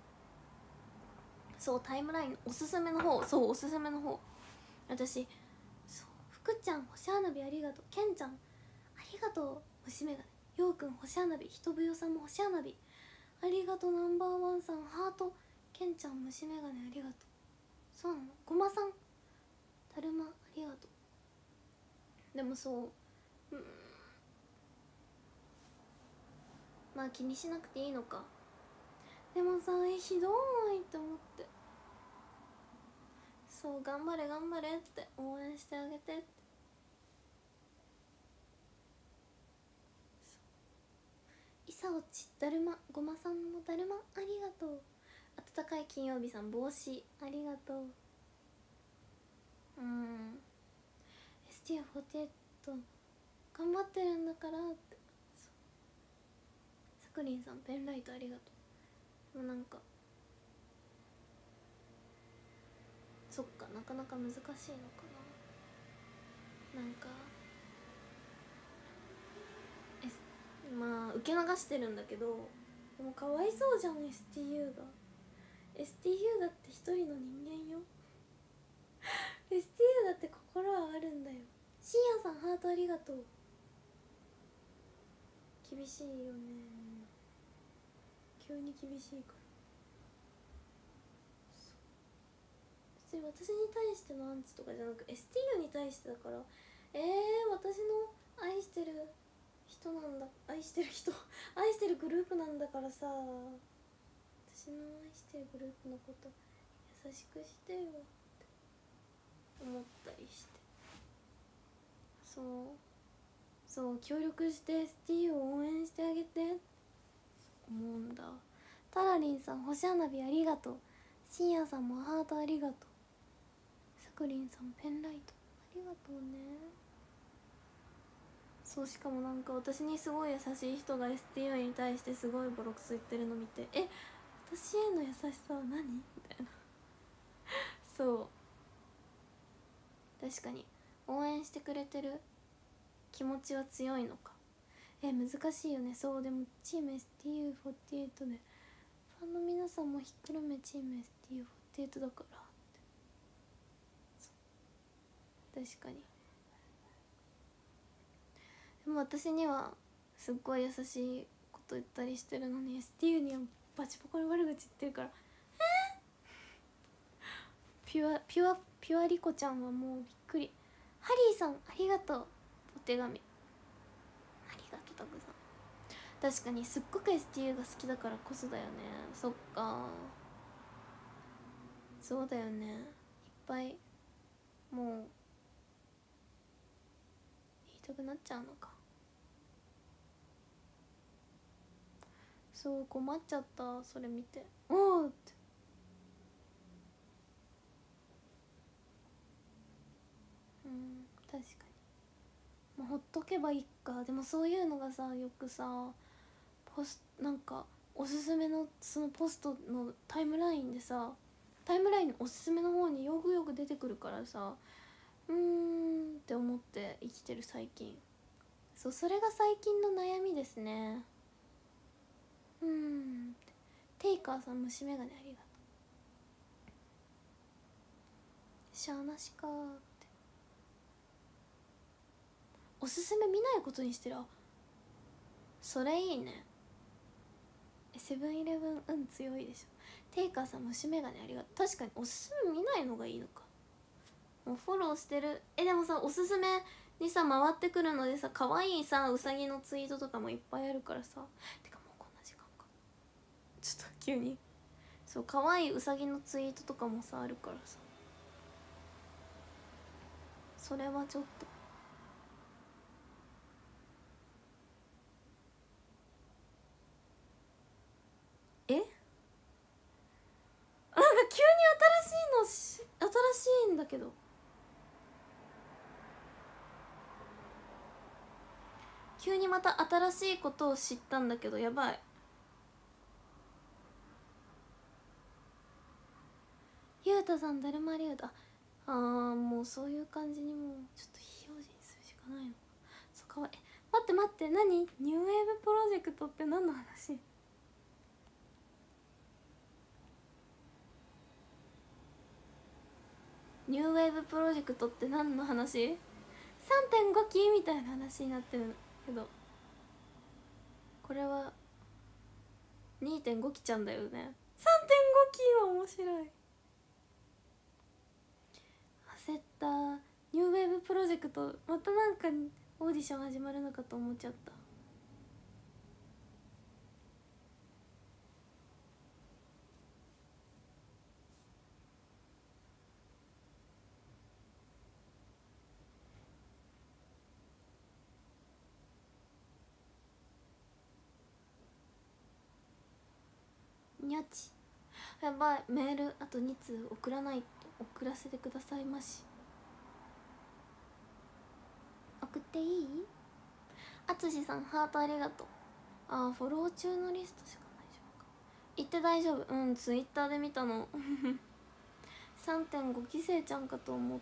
そうタイムラインおすすめの方、そうおすすめの方、私そう福ちゃん星花火ありがとう、けんちゃんありがとう虫眼鏡、ようくん星花火、ひとぶよさんも星花火ありがとう、ナンバーワンさんハート、けんちゃん虫眼鏡ありがとう、そうなの、ごまさんだるまありがとう。でもそうまあ気にしなくていいのか。でもさひどいって思って、そう頑張れ頑張れって応援してあげてって。いさおちだるまごまさんもだるまありがとう。温かい金曜日さん帽子ありがとう。 STU48 頑張ってるんだからって。さくりんさんペンライトありがとう。でもなんかそっか、なかなか難しいのかな。なんかまあ受け流してるんだけど、でもかわいそうじゃん STU が。 STU だって一人の人間よSTU だって心はあるんだよ。しんやさんハートありがとう。厳しいよね、急に厳しいから。別に私に対してのアンチとかじゃなく STU に対してだから。私の愛してる人なんだ、愛してる人愛してるグループなんだからさ、私の愛してるグループのこと優しくしてよって思ったりして、そう協力して STU を応援してあげて思うんだ。タラリンさん星花火ありがとう。しんやさんもハートありがとう。さくりんさんペンライトありがとうね。そう、しかもなんか私にすごい優しい人が STU に対してすごいボロクソ言ってるの見て、私への優しさは何みたいなそう確かに応援してくれてる気持ちは強いのか。難しいよね。そう、でもチーム STU48 でファンの皆さんもひっくるめチーム STU48 だからって。確かに。でも私にはすっごい優しいこと言ったりしてるのに STU にはバチボコに悪口言ってるから、ピュアリコちゃんはもうびっくり。ハリーさんありがとう。お手紙ありがとう。たくさん。確かにすっごく STU が好きだからこそだよね。そっか、そうだよね。いっぱいもう言いたくなっちゃうのか。そう、困っちゃった、それ見て。おおって。確かに、まあ、ほっとけばいいか。でもそういうのがさ、よくさなんかおすすめのそのポストのタイムラインでさ、タイムラインのおすすめの方によくよく出てくるからさ、って思って生きてる最近。そう、それが最近の悩みですね。テイカーさん虫眼鏡ありがとう。しゃーなしかーって。おすすめ見ないことにしてる。あ、それいいね。セブンイレブン強いでしょ。テイカーさん虫眼鏡ありがとう。確かにおすすめ見ないのがいいのか。もうフォローしてる。でもさ、おすすめにさ回ってくるのでさ、可愛いさうさぎのツイートとかもいっぱいあるからさ。てかもうこんな時間か、ちょっと急に。そう、可愛いうさぎのツイートとかもさあるからさ、それはちょっと。なんか急に新しいんだけど。急にまた新しいことを知ったんだけど、やばい。ゆうたさんだるまありがとう。もうそういう感じにもうちょっと非表示にするしかないの。そう、かわいい。待って何、ニューウェーブプロジェクトって何の話。ニューウェーブプロジェクトって何の話。 3.5 期みたいな話になってるけど、これは 2.5 期ちゃんだよね。3.5 期は面白い。焦った。ニューウェーブプロジェクトまたなんかオーディション始まるのかと思っちゃった。にゃち、やばい。メールあと2通送らせてくださいまし。 送っていい？あつしさんハートありがとう。あー、フォロー中のリストしか大丈夫か。言って大丈夫。うん、ツイッターで見たの3.5 期生ちゃんかと思った。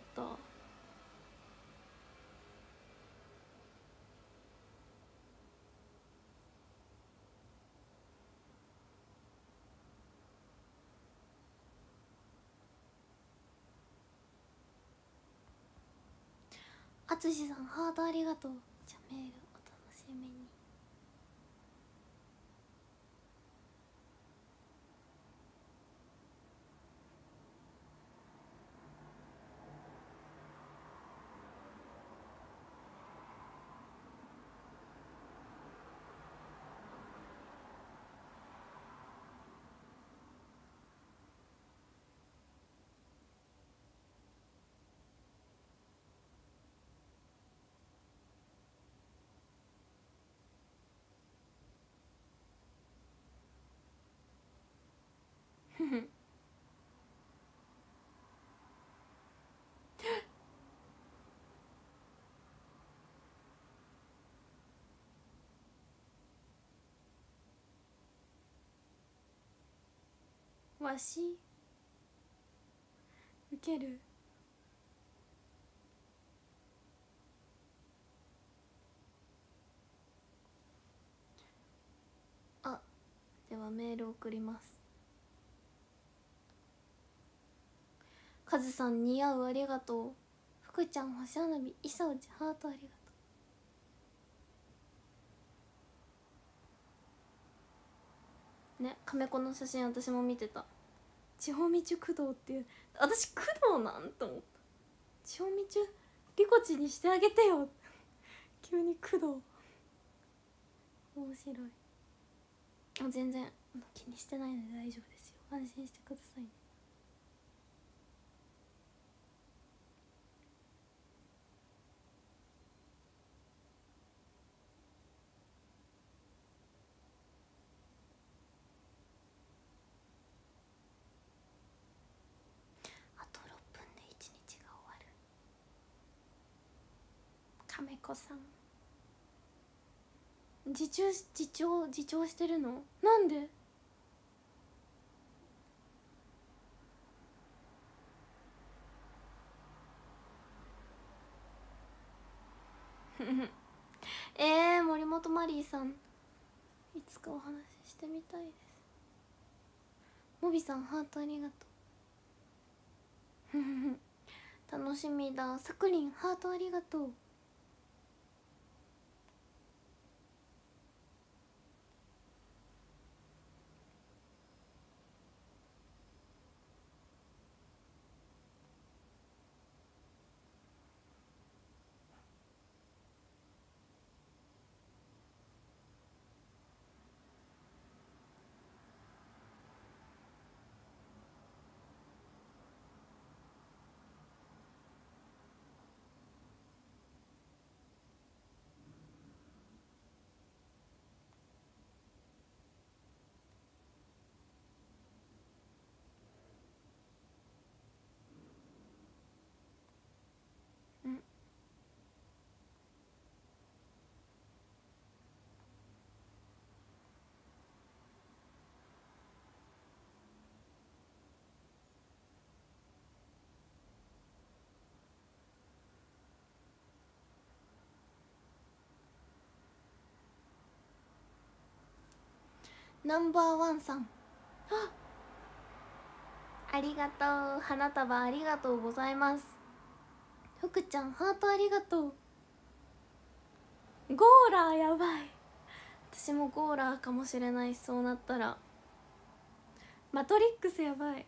あつしさんハートありがとう。じゃあメールお楽しみに。わしウケる。あ、ではメール送ります。カズさん似合うありがとう。福ちゃん星花火いさおちハートありがとう。ね、亀子の写真私も見てた。千穂道工藤っていう、私工藤なんと思った。千穂道リコチにしてあげてよ急に工藤面白い。全然気にしてないので大丈夫ですよ。安心してくださいね。あと6分で1日が終わる。亀子さん自重してるの？なんで？森本マリーさんいつかお話ししてみたいです。モビさんハートありがとう楽しみだ。さくりんハートありがとう。うんナンバーワンさんありがとう。花束ありがとうございます。福ちゃんハートありがとう。ゴーラーやばい。私もゴーラーかもしれない。そうなったらマトリックスやばい。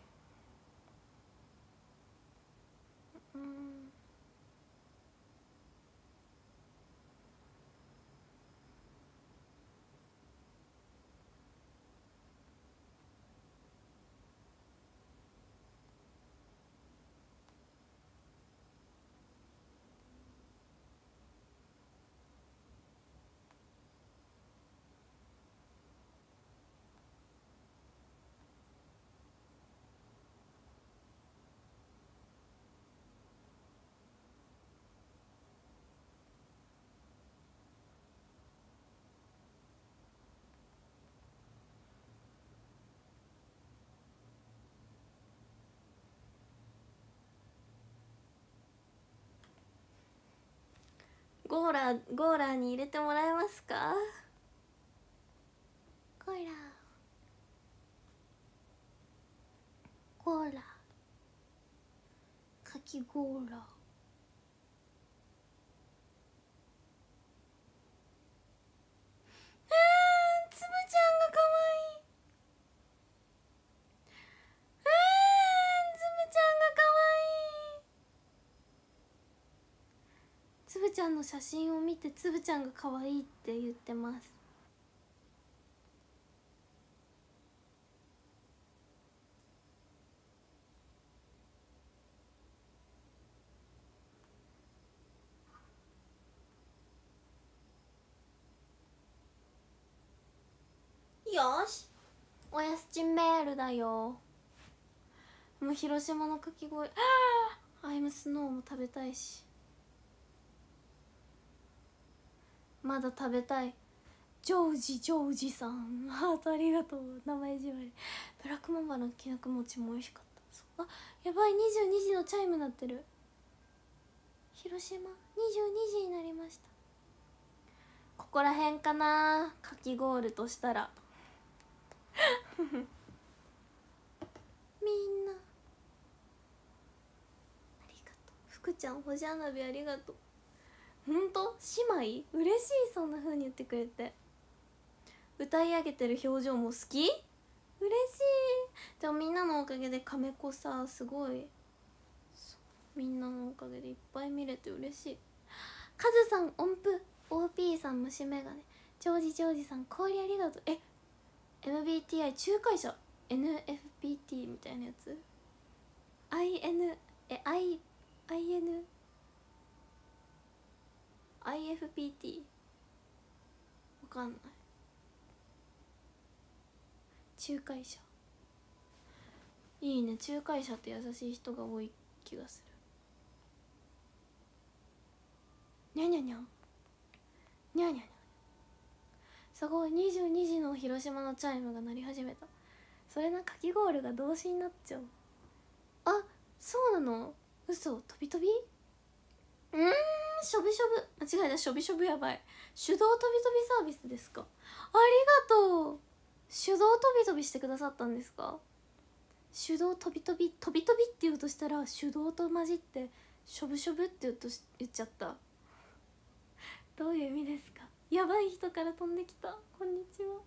ゴーラーに入れてもらえますか。ゴーラーゴーラーかきゴーラー。つぶちゃんがかわいい。つぶちゃんがかわいい。つぶちゃんの写真を見てつぶちゃんがかわいいって言ってます。よし、おやすちメールだよ。もう広島のかき氷、アイムスノーも食べたいし、まだ食べたい。ジョージさんハートありがとう。名前じわり。ブラックマンバのきなこ餅も美味しかった。やばい、22時のチャイム鳴ってる。広島22時になりました。ここら辺かな、かき氷としたらみんなありがとう。福ちゃん星花火ありがとう。ほんと姉妹嬉しい、そんな風に言ってくれて。歌い上げてる表情も好き、嬉しい。でもみんなのおかげでカメコさすごい、みんなのおかげでいっぱい見れて嬉しい。カズさん音符、 OP さん虫眼鏡、ジョージさん氷ありがとう。MBTI 仲介者 NFPT みたいなやつ IFPT わかんない。仲介者いいね。仲介者って優しい人が多い気がする。にゃにゃにゃにゃにゃにゃ。すごい、22時の広島のチャイムが鳴り始めた。それな、かき氷が動詞になっちゃう。あ、そうなの。嘘、飛び飛び、しょぶしょぶ、間違えた、しょびしょぶやばい。手動飛び飛びサービスですか。ありがとう。手動飛び飛びしてくださったんですか。手動飛び飛び飛び飛びって言おうとしたら手動と混じってしょぶしょぶって言っちゃった。どういう意味ですか。やばい人から飛んできた。こんにちは。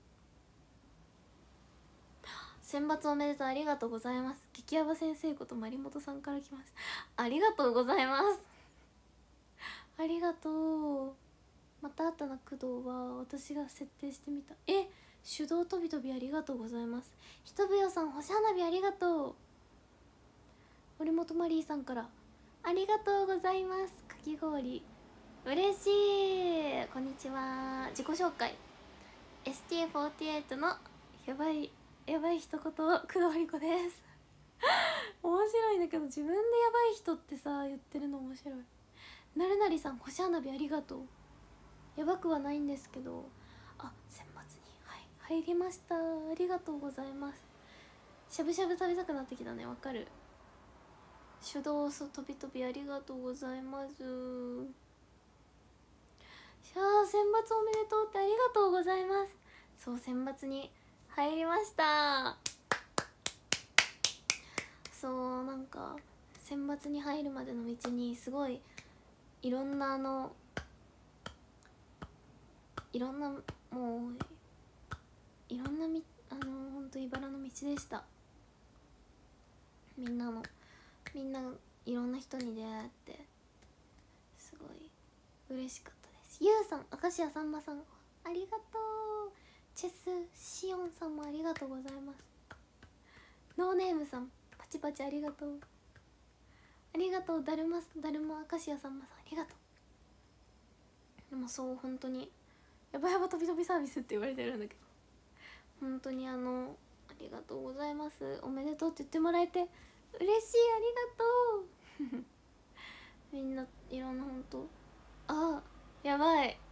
選抜おめでとう、ありがとうございます。激ヤバ先生ことまりもとさんから来ます。ありがとうございます。ありがとう。また新たな駆動は私が設定してみた。手動飛び飛びありがとうございます。ひとぶよさん星花火ありがとう。森本マリーさんからありがとうございます。かき氷嬉しい。こんにちは。自己紹介 ST48 のやばい一言工藤理子です面白いんだけど、自分でやばい人ってさ言ってるの面白い。なるなりさん星花火ありがとう。やばくはないんですけど、選抜に、入りました。ありがとうございます。しゃぶしゃぶ食べたくなってきたね。わかる。手動飛び飛びありがとうございます。選抜おめでとうってありがとうございます。そう、選抜に入りました。そう、なんか選抜に入るまでの道にすごいいろんなもういろんなほんと茨の道でした。みんないろんな人に出会えてすごい嬉しかったです。ゆうさん、明石家さんまさんありがとう。チェスシオンさんもありがとうございます。ノーネームさんパチパチありがとう。ありがとう。だるま明石家さんまさんありがとう。でもそう、本当にやば飛び飛びサービスって言われてるんだけど、本当にありがとうございます。おめでとうって言ってもらえて嬉しい。ありがとうみんないろんな、本当やばい。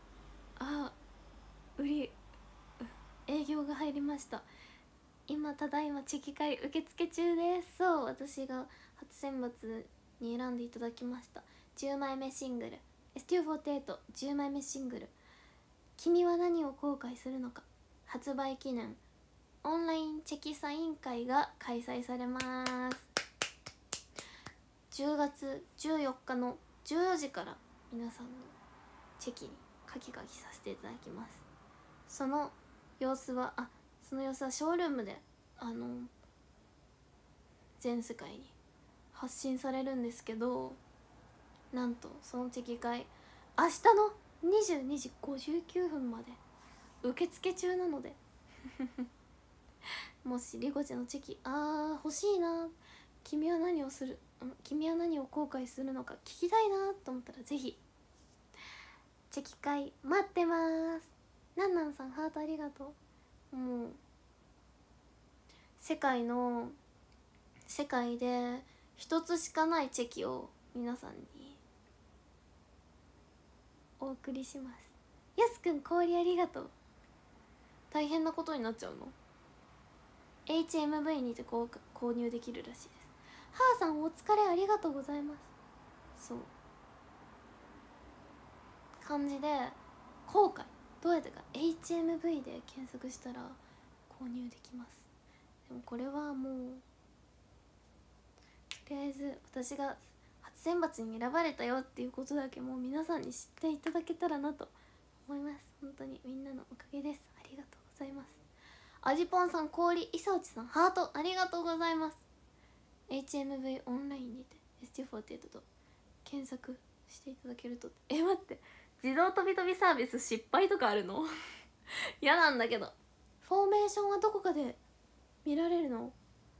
営業が入りました。今ただいまチェキ会受付中です。そう、私が初選抜に選んでいただきました10枚目シングル STU4810 枚目シングル「君は何を後悔するのか」発売記念オンラインチェキサイン会が開催されます。10月14日の14時から皆さんのチェキに書きさせていただきます。その様子はショールームで全世界に発信されるんですけど、なんとそのチェキ会明日の22時59分まで受付中なのでもしリゴチのチェキ欲しいな、君は何を後悔するのか聞きたいなと思ったらぜひチェキ会待ってます。なんなんさんハートありがとう。もう世界で一つしかないチェキを皆さんにお送りします。やすくん氷ありがとう。大変なことになっちゃうの？ HMV にて購入できるらしいです。はーさんお疲れありがとうございます。そう感じで後悔どうやってか HMV で検索したら購入できます。でもこれはもうとりあえず私が初選抜に選ばれたよっていうことだけもう皆さんに知っていただけたらなと思います。本当にみんなのおかげです。ありがとうございます。アジポンさん氷、いさおちさんハートありがとうございます。 HMV オンラインにて ST48 と検索していただけると。待って、自動飛び飛びサービス失敗とかあるの嫌なんだけど。フォーメーションはどこかで見られるの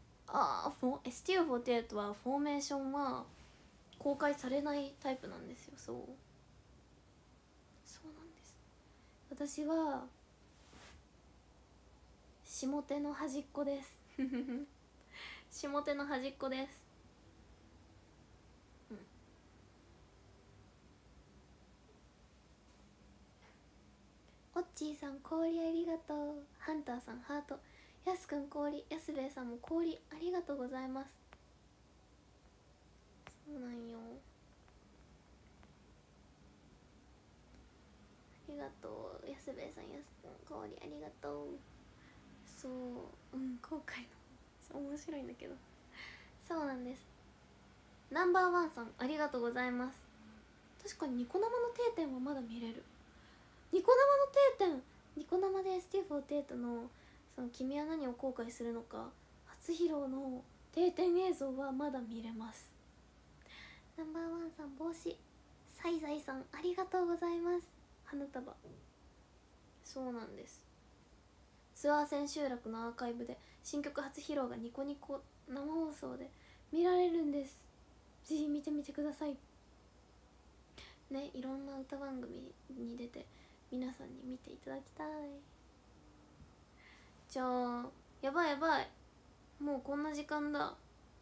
？STU48 はフォーメーションは公開されないタイプなんですよ。そうなんです。私は下手の端っこです下手の端っこです。オッチーさん氷ありがとう。ハンターさんハート。やすくん氷、やすべえさんも氷ありがとうございます。そうなんよ、ありがとう。やすべえさん、やすくん氷ありがとう。そう後悔の面白いんだけど、そうなんです。ナンバーワンさんありがとうございます。確かにニコ生の定点はまだ見れる。ニコ生の定点、ニコ生で ST48 のその君は何を後悔するのか初披露の定点映像はまだ見れます。ナンバーワンさん帽子、サイザイさんありがとうございます。花束、そうなんです。ツアー千秋楽のアーカイブで新曲初披露がニコニコ生放送で見られるんです。ぜひ見てみてくださいね。いろんな歌番組に出て皆さんに見ていただきたい。じゃあやばいやばい、もうこんな時間だ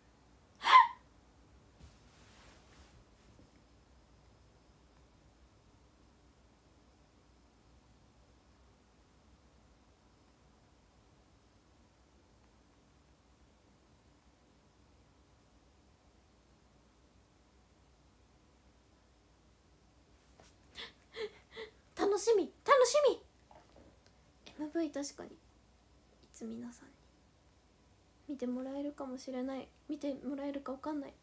楽しみ楽しみ。 MV 確かにいつ皆さんに見てもらえるかもしれない、見てもらえるか分かんない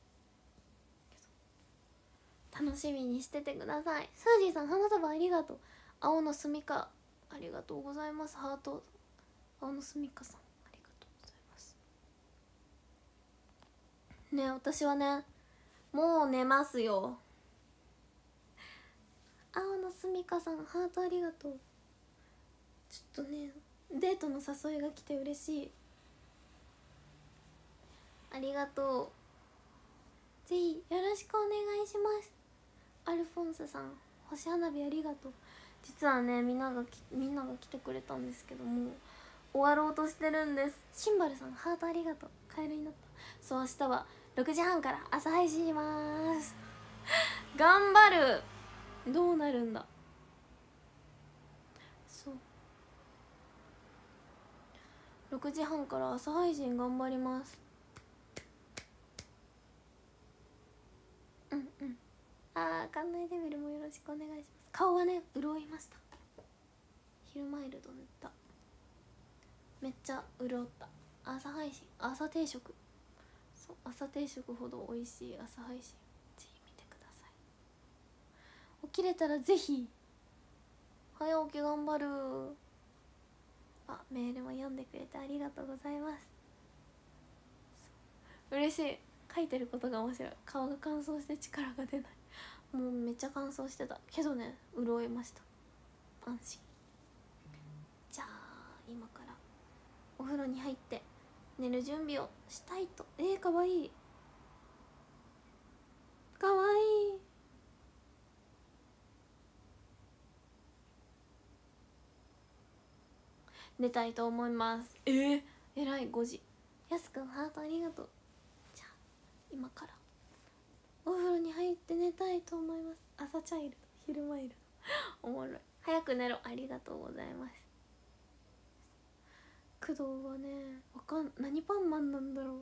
けど楽しみにしててください。スージーさん花束ありがとう。青のすみかありがとうございます。ハート、青のすみかさんありがとうございますね。私はねもう寝ますよ。青のすみかさんハートありがとう。ちょっとねデートの誘いが来て嬉しい。ありがとう。ぜひよろしくお願いします。アルフォンスさん星花火ありがとう。実はねみんなが来てくれたんですけども終わろうとしてるんです。シンバルさんハートありがとう。カエルになった。そう明日は6時半から朝配信します頑張る。どうなるんだ。そう6時半から朝配信頑張ります。 館内レベルもよろしくお願いします。顔はね潤いました。昼マイルド塗った。めっちゃ潤った。朝配信、朝定食、そう朝定食ほど美味しい朝配信、ぜひ見てください。起きれたらぜひ。早起き頑張る。メールも読んでくれてありがとうございます。嬉しい。書いてることが面白い。顔が乾燥して力が出ない。もうめっちゃ乾燥してたけどね、潤いました。安心。じゃあ今からお風呂に入って寝る準備をしたいと。かわいい、かわいい。寝たいと思います。えらい5時。やすくんハートありがとう。じゃあ今からお風呂に入って寝たいと思います。朝チャイルド、昼マイルドおもろい。早く寝ろ。ありがとうございます。工藤はね、何パンマンなんだろ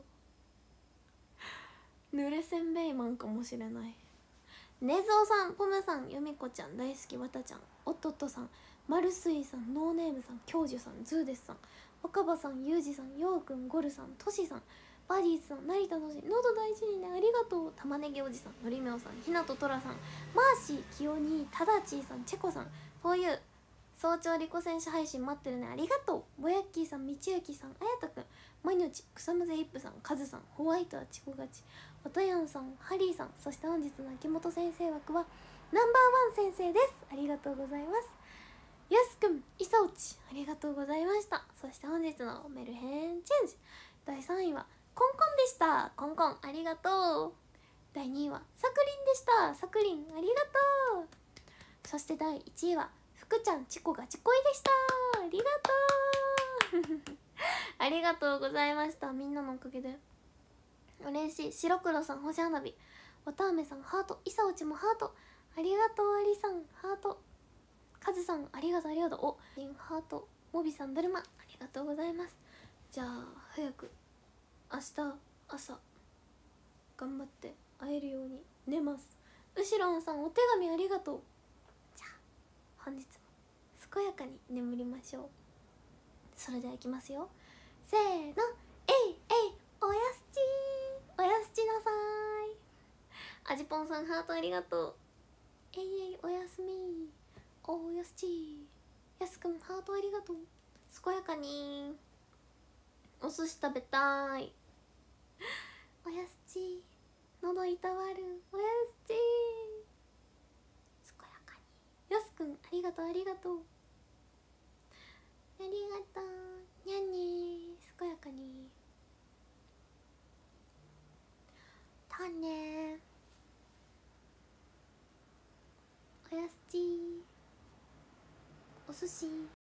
う。濡れせんべいマンかもしれない。ねぞうさん、ポムさん、よみこちゃん、大好きわたちゃん、おっとっとさん、マルスイさん、ノーネームさん、教授さん、ズーデスさん、若葉さん、ユージさん、ヨウくん、ゴルさん、トシさん、バディさん、成田のし、喉大事にね、ありがとう。玉ねぎおじさん、のりめおさん、ひなととらさん、マーシー、きよに、ただちーさん、チェコさん、フォーユー、早朝リコ選手配信待ってるね、ありがとう。ぼやっきーさん、みちゆきさん、あやたくん、まにょち、草むぜヒップさん、カズさん、ホワイトはチコガチ、おとやんさん、ハリーさん、そして本日の秋元先生枠はナンバーワン先生です。ありがとうございます。やすくん、いさおち、ありがとうございました。そして本日のメルヘンチェンジ第3位はコンコンでした。コンコンありがとう。第2位はサクリンでした。サクリンありがとう。そして第1位は福ちゃんチコがチコイでした。ありがとうありがとうございました。みんなのおかげで嬉しい。白黒さん、星花火、わたあめさんハート、いさおちもハート、ありがとう。ありさんハート、かずさんありがとう。ありがとう。おりんハート、もびさんだるまありがとうございます。じゃあ早く明日朝頑張って会えるように寝ます。うしろんさんお手紙ありがとう。じゃあ本日も健やかに眠りましょう。それではいきますよ。せーの、えいえいおやすちー、おやすちなさーい。あじぽんさんハートありがとう。えいえいおやすみ、おやすちー。やすくんハートありがとう。健やかにお寿司食べたい。おやすちー、喉いたわる。おやすちー、健やかに。やすくんありがとう。ありがとう。ありがとう。にゃんねー、健やかに。たねー、おやすちー、お寿司。